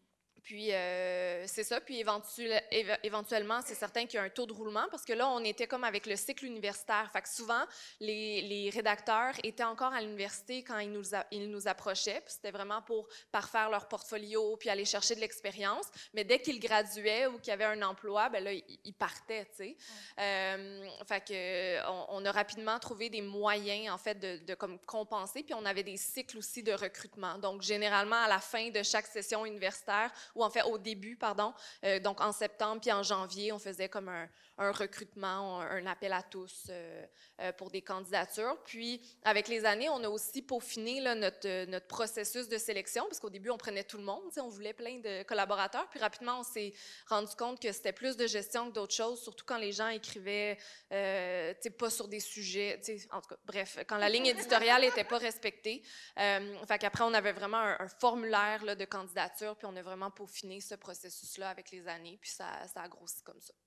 Puis, c'est ça. Puis, éventuellement, c'est certain qu'il y a un taux de roulement parce que là, on était comme avec le cycle universitaire. Fait que souvent, les rédacteurs étaient encore à l'université quand ils nous approchaient. Puis, c'était vraiment pour parfaire leur portfolio puis aller chercher de l'expérience. Mais dès qu'ils graduaient ou qu'il y avait un emploi, ben là, ils partaient, tu sais. Fait que, on a rapidement trouvé des moyens, en fait, de comme compenser. Puis, on avait des cycles aussi de recrutement. Donc, généralement, à la fin de chaque session universitaire, ou en fait au début, pardon, donc en septembre puis en janvier, on faisait comme un recrutement, un appel à tous pour des candidatures. Puis, avec les années, on a aussi peaufiné là, notre processus de sélection, parce qu'au début, on prenait tout le monde, on voulait plein de collaborateurs, puis rapidement, on s'est rendu compte que c'était plus de gestion que d'autres choses, surtout quand les gens écrivaient pas sur des sujets, en tout cas, bref, quand la ligne éditoriale n'était pas respectée. Fait qu'après, on avait vraiment un formulaire là, de candidature, puis on a vraiment peaufiné ce processus-là avec les années, puis ça a grossi comme ça.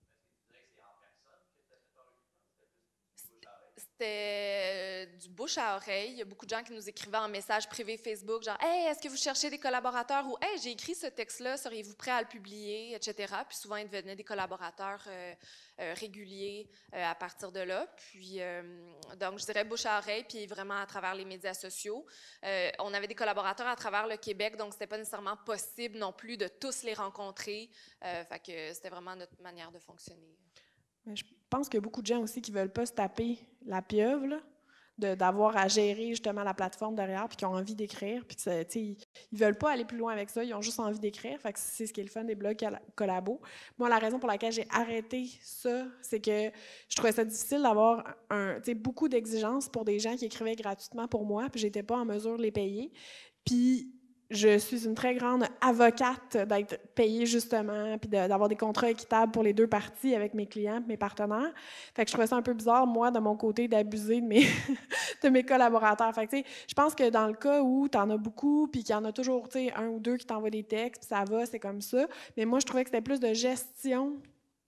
C'était du bouche à oreille. Il y a beaucoup de gens qui nous écrivaient en message privé Facebook, genre « Hey, est-ce que vous cherchez des collaborateurs? » ou « Hey, j'ai écrit ce texte-là, seriez-vous prêt à le publier? » etc. Puis souvent, ils devenaient des collaborateurs réguliers à partir de là. Puis, donc, je dirais bouche à oreille, puis vraiment à travers les médias sociaux. On avait des collaborateurs à travers le Québec, donc c'était pas nécessairement possible non plus de tous les rencontrer. Fait que c'était vraiment notre manière de fonctionner. Mais je pense qu'il y a beaucoup de gens aussi qui ne veulent pas se taper la pieuvre, là, d'avoir à gérer justement la plateforme derrière, puis qui ont envie d'écrire, puis ils ne veulent pas aller plus loin avec ça, ils ont juste envie d'écrire. Fait que c'est ce qui est le fun des blogs collabos. Moi, la raison pour laquelle j'ai arrêté ça, c'est que je trouvais ça difficile d'avoir beaucoup d'exigences pour des gens qui écrivaient gratuitement pour moi, puis je n'étais pas en mesure de les payer. Puis je suis une très grande avocate d'être payée justement, puis d'avoir des contrats équitables pour les deux parties avec mes clients, mes partenaires. Fait que je trouvais ça un peu bizarre, moi, de mon côté, d'abuser de mes collaborateurs. Fait que, je pense que dans le cas où tu en as beaucoup, puis qu'il y en a toujours un ou deux qui t'envoient des textes, puis ça va, c'est comme ça. Mais moi, je trouvais que c'était plus de gestion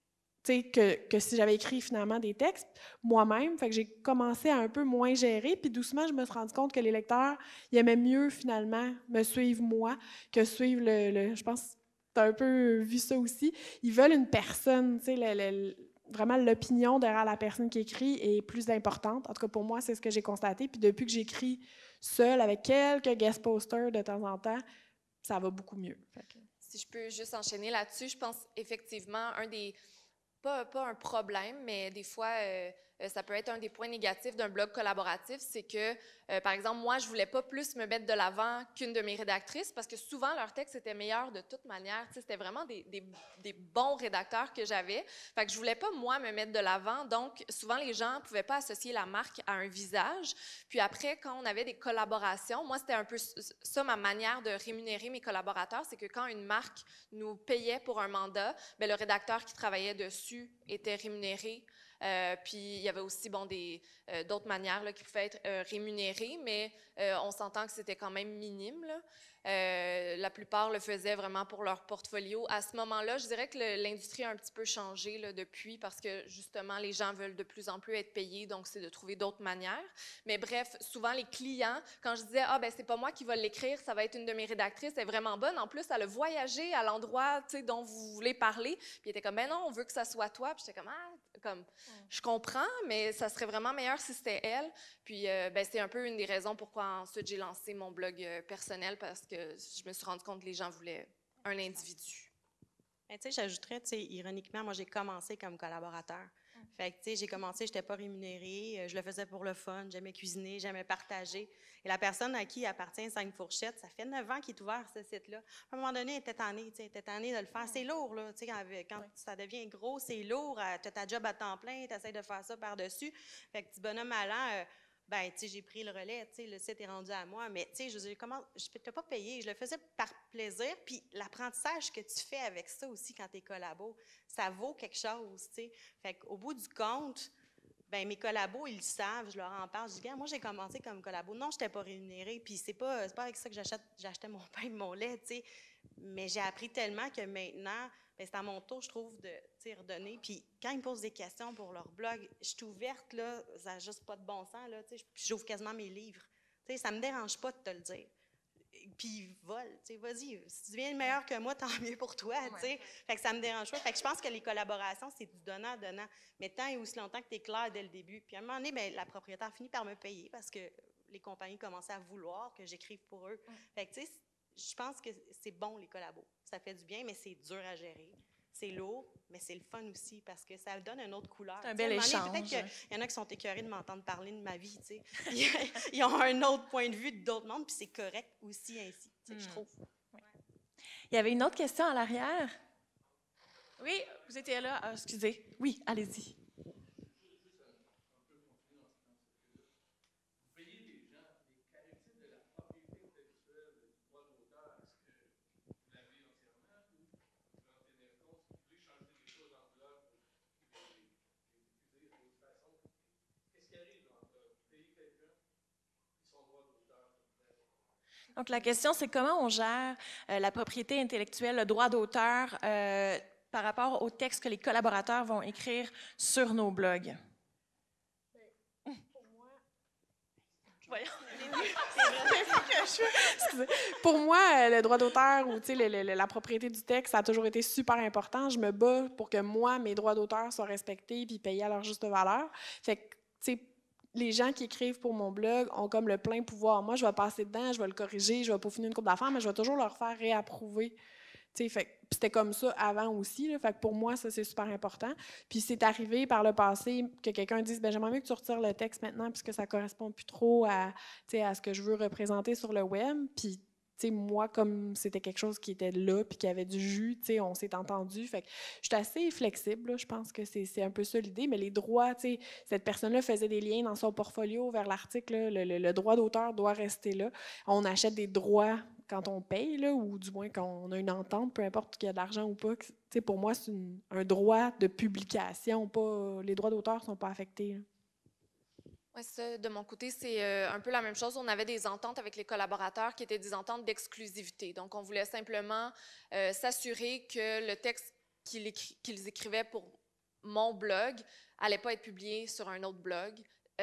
que si j'avais écrit finalement des textes moi-même. Fait que j'ai commencé à un peu moins gérer, puis doucement, je me suis rendu compte que les lecteurs, ils aimaient mieux finalement me suivre moi que suivre je pense que tu as un peu vu ça aussi. Ils veulent une personne, vraiment l'opinion derrière la personne qui écrit est plus importante. En tout cas, pour moi, c'est ce que j'ai constaté. Puis depuis que j'écris seule, avec quelques guest posters de temps en temps, ça va beaucoup mieux. Si je peux juste enchaîner là-dessus, je pense effectivement pas un problème, mais des fois, ça peut être un des points négatifs d'un blog collaboratif, c'est que, par exemple, moi, je ne voulais pas plus me mettre de l'avant qu'une de mes rédactrices parce que souvent, leurs textes étaient meilleurs de toute manière. C'était vraiment des bons rédacteurs que j'avais. Fait que je ne voulais pas, moi, me mettre de l'avant. Donc, souvent, les gens ne pouvaient pas associer la marque à un visage. Puis après, quand on avait des collaborations, moi, c'était un peu ça ma manière de rémunérer mes collaborateurs, c'est que quand une marque nous payait pour un mandat, bien, le rédacteur qui travaillait dessus était rémunéré. Puis il y avait aussi d'autres manières là, qui pouvaient être rémunérées, mais on s'entend que c'était quand même minime, là. La plupart le faisaient vraiment pour leur portfolio. À ce moment-là, je dirais que l'industrie a un petit peu changé là, depuis parce que justement, les gens veulent de plus en plus être payés, donc c'est de trouver d'autres manières. Mais bref, souvent les clients, quand je disais « Ah, ben c'est pas moi qui vais l'écrire, ça va être une de mes rédactrices, elle est vraiment bonne. En plus, elle a voyagé à l'endroit dont vous voulez parler. » Puis il était comme « Ben non, on veut que ça soit toi. » Puis j'étais comme « Ah, je comprends, mais ça serait vraiment meilleur si c'était elle. » Puis ben, c'est un peu une des raisons pourquoi ensuite j'ai lancé mon blog personnel parce que je me suis rendu compte que les gens voulaient un individu. Ben, tu sais, j'ajouterais, tu sais, ironiquement, moi, j'ai commencé comme collaborateur. Fait que, tu sais, j'ai commencé, je n'étais pas rémunérée, je le faisais pour le fun, j'aimais cuisiner, j'aimais partager. Et la personne à qui appartient 5 fourchettes, ça fait 9 ans qu'il est ouvert, ce site-là. À un moment donné, elle était tannée, tu sais, elle était tannée de le faire. C'est lourd, là, tu sais, quand ça devient gros, c'est lourd, tu as ta job à temps plein, tu essaies de faire ça par-dessus. Fait que petit bonhomme allant, ben, tu sais, j'ai pris le relais, tu sais, le site est rendu à moi, mais tu sais, je ne t'ai pas payé, je le faisais par plaisir, puis l'apprentissage que tu fais avec ça aussi quand tu es collabo, ça vaut quelque chose, tu sais. Fait qu'au bout du compte, ben mes collabos, ils le savent, je leur en parle, je dis, moi, j'ai commencé comme collabo, non, je n'étais pas rémunérée, puis c'est pas avec ça que j'achetais mon pain et mon lait, tu sais, mais j'ai appris tellement que maintenant, ben, c'est à mon tour, je trouve, de redonner. Puis quand ils me posent des questions pour leur blog, je suis ouverte, là, ça n'a juste pas de bon sens, là, j'ouvre quasiment mes livres. Ça ne me dérange pas de te le dire. puis ils volent, tu sais, vas-y. Si tu deviens meilleur que moi, tant mieux pour toi, tu sais. Fait que ça me dérange pas. Fait que je pense que les collaborations, c'est du donnant-donnant. Mais tant et aussi longtemps que tu es clair dès le début. Puis à un moment donné, bien, la propriétaire finit par me payer parce que les compagnies commençaient à vouloir que j'écrive pour eux. Fait que, tu sais, je pense que c'est bon, les collabos. Ça fait du bien, mais c'est dur à gérer. C'est lourd, mais c'est le fun aussi parce que ça donne une autre couleur. C'est un bel échange. Peut-être qu'il y en a qui sont écœurés de m'entendre parler de ma vie, tu sais. Ils ont un autre point de vue d'autres mondes, puis c'est correct aussi ainsi, tu sais, je trouve. Ouais. Il y avait une autre question à l'arrière. Oui, vous étiez là. Ah, excusez. Oui, allez-y. Donc, la question, c'est comment on gère la propriété intellectuelle, le droit d'auteur par rapport aux textes que les collaborateurs vont écrire sur nos blogs. Pour moi, le droit d'auteur ou la propriété du texte, ça a toujours été super important. Je me bats pour que moi, mes droits d'auteur soient respectés et payés à leur juste valeur. Fait que, tu sais, les gens qui écrivent pour mon blog ont comme le plein pouvoir. Moi, je vais passer dedans, je vais le corriger, je vais peaufiner une couple d'affaires, mais je vais toujours leur faire réapprouver. C'était comme ça avant aussi. Là, fait que pour moi, ça, c'est super important. Puis c'est arrivé par le passé que quelqu'un dise « j'aimerais mieux que tu retires le texte maintenant puisque ça ne correspond plus trop à ce que je veux représenter sur le web. » Puis moi, comme c'était quelque chose qui était là puis qui avait du jus, on s'est entendu. Fait que je suis assez flexible. Là, je pense que c'est un peu ça l'idée. Mais les droits, cette personne-là faisait des liens dans son portfolio vers l'article. Le droit d'auteur doit rester là. On achète des droits quand on paye, là, ou du moins quand on a une entente, peu importe qu'il y a de l'argent ou pas. Pour moi, c'est un droit de publication. Les droits d'auteur ne sont pas affectés. Oui, ça, de mon côté, c'est un peu la même chose. On avait des ententes avec les collaborateurs qui étaient des ententes d'exclusivité. Donc, on voulait simplement s'assurer que le texte qu'ils écrivaient pour mon blog n'allait pas être publié sur un autre blog,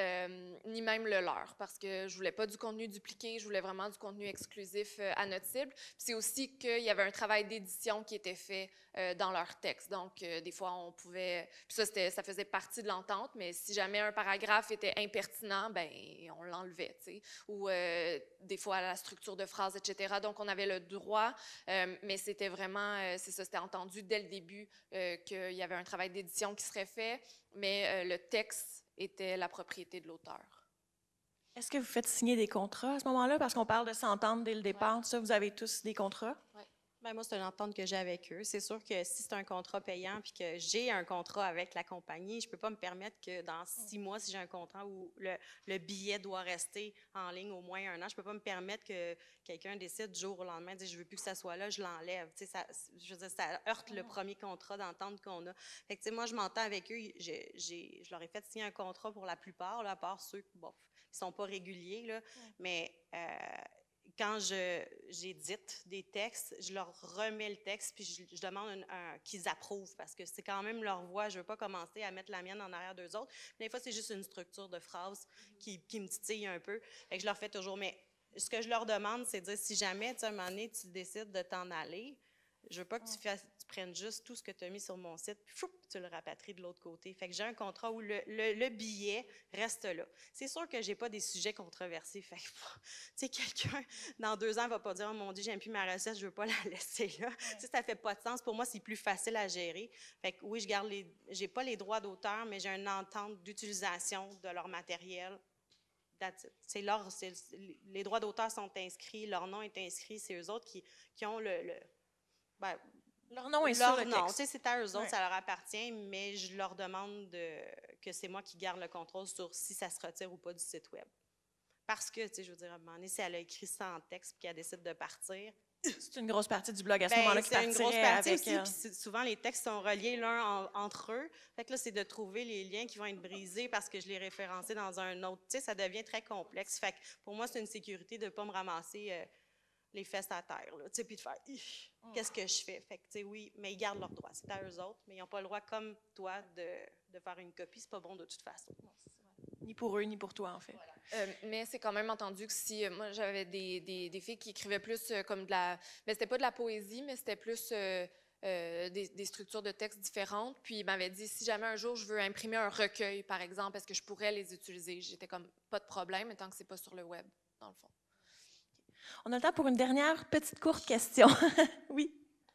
ni même le leur, parce que je voulais pas du contenu dupliqué, je voulais vraiment du contenu exclusif à notre cible. Puis c'est aussi qu'il y avait un travail d'édition qui était fait dans leur texte. Donc, des fois, on pouvait... Puis ça faisait partie de l'entente, mais si jamais un paragraphe était impertinent, ben on l'enlevait, tu sais. Ou des fois, la structure de phrase, etc. Donc, on avait le droit, mais c'était vraiment... c'est ça, c'était entendu dès le début qu'il y avait un travail d'édition qui serait fait, mais le texte était la propriété de l'auteur. Est-ce que vous faites signer des contrats à ce moment-là? Parce qu'on parle de s'entendre dès le départ. Ouais. Ça, vous avez tous des contrats? Oui. Ben moi, c'est une entente que j'ai avec eux. C'est sûr que si c'est un contrat payant puis que j'ai un contrat avec la compagnie, je ne peux pas me permettre que dans 6 mois, si j'ai un contrat où le billet doit rester en ligne au moins 1 an, je ne peux pas me permettre que quelqu'un décide du jour au lendemain de dire « je ne veux plus que ça soit là, je l'enlève ». Je veux dire, ça heurte le premier contrat d'entente qu'on a. Fait que, moi, je m'entends avec eux. Je leur ai fait signer un contrat pour la plupart, là, à part ceux qui ne sont pas réguliers. Là, mais... quand j'édite des textes, je leur remets le texte puis je demande qu'ils approuvent parce que c'est quand même leur voix. Je ne veux pas commencer à mettre la mienne en arrière d'eux autres. Mais des fois, c'est juste une structure de phrase qui me titille un peu. Fait que je leur fais toujours. Mais ce que je leur demande, c'est de dire si jamais, à un moment donné, tu décides de t'en aller, je veux pas que tu prennes juste tout ce que tu as mis sur mon site, puis tu le rapatries de l'autre côté. Fait que j'ai un contrat où le billet reste là. C'est sûr que j'ai pas des sujets controversés. Fait que, tu sais, quelqu'un, dans 2 ans, va pas dire « Oh mon Dieu, j'aime plus ma recette, je veux pas la laisser là. » Tu sais, ça fait pas de sens. Pour moi, c'est plus facile à gérer. Fait que oui, j'ai pas les droits d'auteur, mais j'ai une entente d'utilisation de leur matériel. Les droits d'auteur sont inscrits, leur nom est inscrit, c'est eux autres qui ont leur nom est sur le texte. C'est à eux autres, ça leur appartient, mais je leur demande que c'est moi qui garde le contrôle sur si ça se retire ou pas du site web. Parce que, je veux dire, à un moment donné, si elle a écrit ça en texte et qu'elle décide de partir... C'est une grosse partie du blog à ce moment-là qui partirait. C'est une grosse partie avec aussi, puis souvent les textes sont reliés l'un entre eux. Fait que là, c'est de trouver les liens qui vont être brisés parce que je les référencés dans un autre. Tu sais, ça devient très complexe. Fait que pour moi, c'est une sécurité de ne pas me ramasser... les fesses à terre, là, puis de faire « qu'est-ce que je fais? » Fait que, oui, mais ils gardent leurs droits. C'est à eux autres, mais ils n'ont pas le droit, comme toi, de faire une copie. C'est pas bon de toute façon. Il Ni pour eux, ni pour toi, en fait. Mais c'est quand même entendu que si moi j'avais des filles qui écrivaient plus comme de la, mais c'était pas de la poésie, mais c'était plus des structures de texte différentes. Puis ils m'avaient dit si jamais un jour je veux imprimer un recueil, par exemple, est-ce que je pourrais les utiliser? J'étais comme pas de problème, tant que c'est pas sur le web, dans le fond. On a le temps pour une dernière petite courte question. Oui.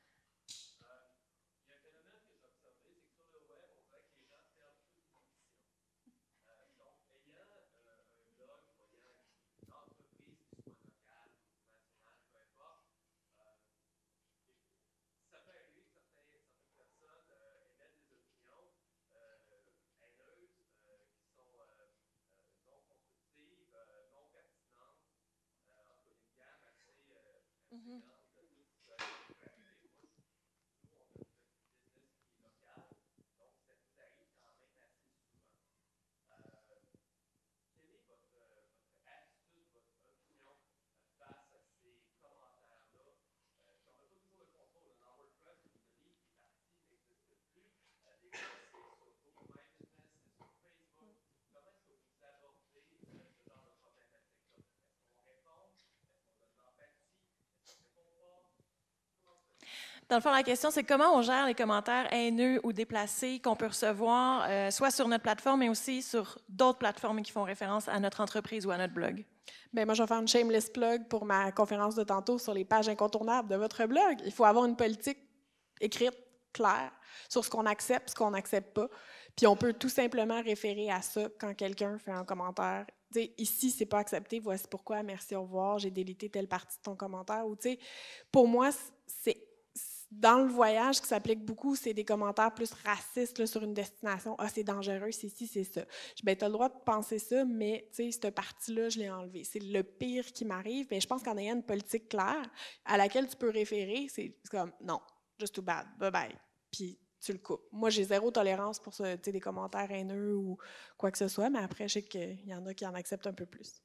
Dans le fond, la question, c'est comment on gère les commentaires haineux ou déplacés qu'on peut recevoir, soit sur notre plateforme, mais aussi sur d'autres plateformes qui font référence à notre entreprise ou à notre blog. Bien, moi, je vais faire une shameless plug pour ma conférence de tantôt sur les pages incontournables de votre blog. Il faut avoir une politique écrite, claire, sur ce qu'on accepte, ce qu'on n'accepte pas. Puis on peut tout simplement référer à ça quand quelqu'un fait un commentaire. T'sais, ici, c'est pas accepté, voici pourquoi, merci, au revoir, j'ai délité telle partie de ton commentaire. Ou, pour moi, c'est dans le voyage, ce qui s'applique beaucoup, c'est des commentaires plus racistes là, sur une destination. « Ah, c'est dangereux, c'est ci, c'est ça. » Bien, tu as le droit de penser ça, mais cette partie-là, je l'ai enlevée. C'est le pire qui m'arrive, mais je pense qu'en ayant une politique claire à laquelle tu peux référer, c'est comme « Non, just too bad, bye-bye. » Puis tu le coupes. Moi, j'ai zéro tolérance pour ça, des commentaires haineux ou quoi que ce soit, mais après, je sais qu'il y en a qui en acceptent un peu plus.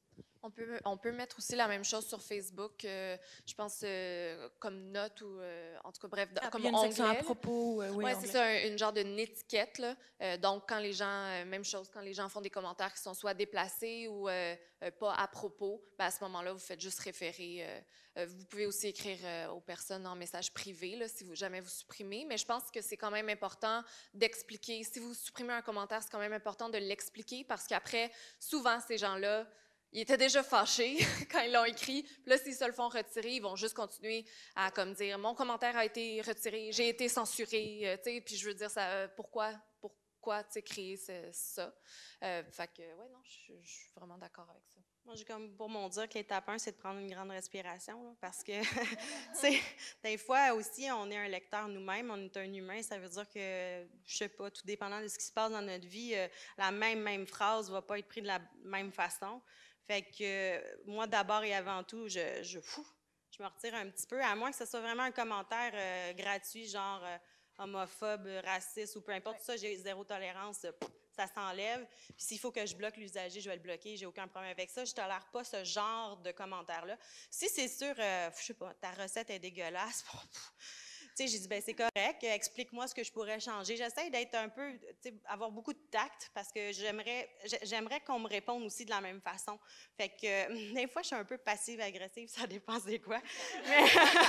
On peut mettre aussi la même chose sur Facebook, je pense, comme note ou, en tout cas, bref, comme onglet. Il y a une section à propos. Oui, c'est ça, une genre d'une étiquette. Là. Donc, quand les gens, même chose, quand les gens font des commentaires qui sont soit déplacés ou pas à propos, ben à ce moment-là, vous faites juste référer. Vous pouvez aussi écrire aux personnes en message privé, là, si jamais vous supprimez. Mais je pense que c'est quand même important d'expliquer. Si vous supprimez un commentaire, c'est quand même important de l'expliquer parce qu'après, souvent, ces gens-là, ils étaient déjà fâchés quand ils l'ont écrit. Puis là, s'ils se le font retirer, ils vont juste continuer à comme dire « Mon commentaire a été retiré, j'ai été censuré. » Puis je veux dire, pourquoi créer ça? Fait que, ouais, non, je suis vraiment d'accord avec ça. Moi, j'ai comme pour mon dire que l'étape 1, c'est de prendre une grande respiration, là, parce que, tu sais, des fois aussi, on est un lecteur nous-mêmes, on est un humain, ça veut dire que, je sais pas, tout dépendant de ce qui se passe dans notre vie, la même phrase va pas être prise de la même façon. Fait que, moi, d'abord et avant tout, je me retire un petit peu, à moins que ce soit vraiment un commentaire gratuit, genre homophobe, raciste ou peu importe, ça, j'ai zéro tolérance. Ça s'enlève. Puis s'il faut que je bloque l'usager, je vais le bloquer. J'ai aucun problème avec ça. Je ne tolère pas ce genre de commentaires-là. Si c'est sûr, je sais pas, ta recette est dégueulasse, tu sais, j'ai dit, ben c'est correct, explique-moi ce que je pourrais changer. J'essaie d'être un peu, tu sais, avoir beaucoup de tact parce que j'aimerais qu'on me réponde aussi de la même façon. Fait que des fois, je suis un peu passive-agressive, ça dépend c'est quoi. Mais,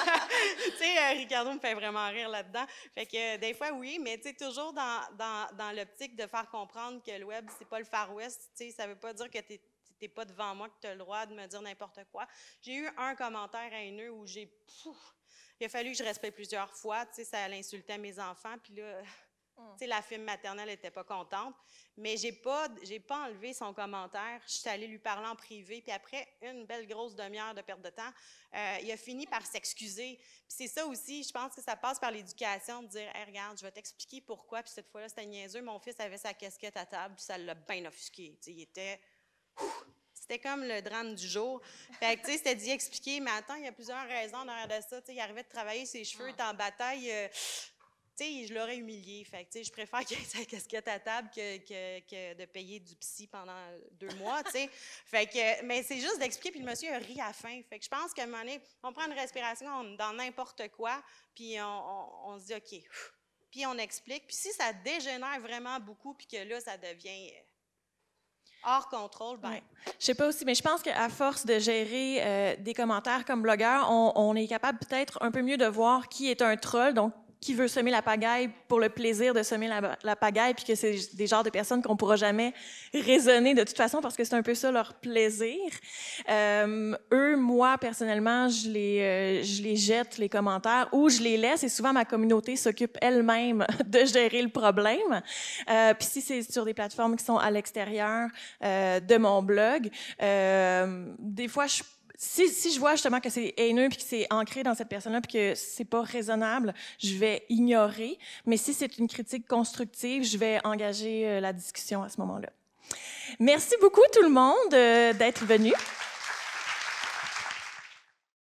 tu sais, Ricardo me fait vraiment rire là-dedans. Fait que des fois, oui, mais tu sais, toujours dans l'optique de faire comprendre que le web, c'est pas le Far West. Tu sais, ça veut pas dire que t'es pas devant moi, que tu as le droit de me dire n'importe quoi. J'ai eu un commentaire haineux où il a fallu que je respecte plusieurs fois, tu sais, ça l'insultait mes enfants, puis là, tu sais, la fille maternelle n'était pas contente, mais j'ai pas enlevé son commentaire, je suis allée lui parler en privé, puis après une belle grosse demi-heure de perte de temps, il a fini par s'excuser, puis c'est ça aussi, je pense que ça passe par l'éducation, de dire, hey, regarde, je vais t'expliquer pourquoi, puis cette fois-là, c'était niaiseux, mon fils avait sa casquette à table, puis ça l'a bien offusqué, tu sais, il était... C'était comme le drame du jour. Fait que, tu sais, c'était d'y expliquer, mais attends, il y a plusieurs raisons derrière de ça. Tu sais, il arrivait de travailler, ses cheveux étaient en bataille. Tu sais, je l'aurais humilié. Fait que, tu sais, je préfère qu'il ait sa casquette à table que de payer du psy pendant 2 mois, tu sais. Fait que, mais c'est juste d'expliquer, puis le monsieur a ri à la fin. Fait que je pense qu'à un moment donné, on prend une respiration dans n'importe quoi, puis on se dit, OK. Puis on explique. Puis si ça dégénère vraiment beaucoup, puis que là, ça devient... hors contrôle, ben, Ouais. Je sais pas aussi, mais je pense qu'à force de gérer des commentaires comme blogueur, on est capable peut-être un peu mieux de voir qui est un troll, donc qui veut semer la pagaille pour le plaisir de semer la pagaille, puis que c'est des genres de personnes qu'on pourra jamais raisonner de toute façon parce que c'est un peu ça leur plaisir. Eux, moi, personnellement, je les jette, les commentaires, ou je les laisse, et souvent ma communauté s'occupe elle-même de gérer le problème. Puis si c'est sur des plateformes qui sont à l'extérieur de mon blog, des fois, si je vois justement que c'est haineux puis que c'est ancré dans cette personne-là puis que c'est pas raisonnable, je vais ignorer. Mais si c'est une critique constructive, je vais engager la discussion à ce moment-là. Merci beaucoup tout le monde d'être venu.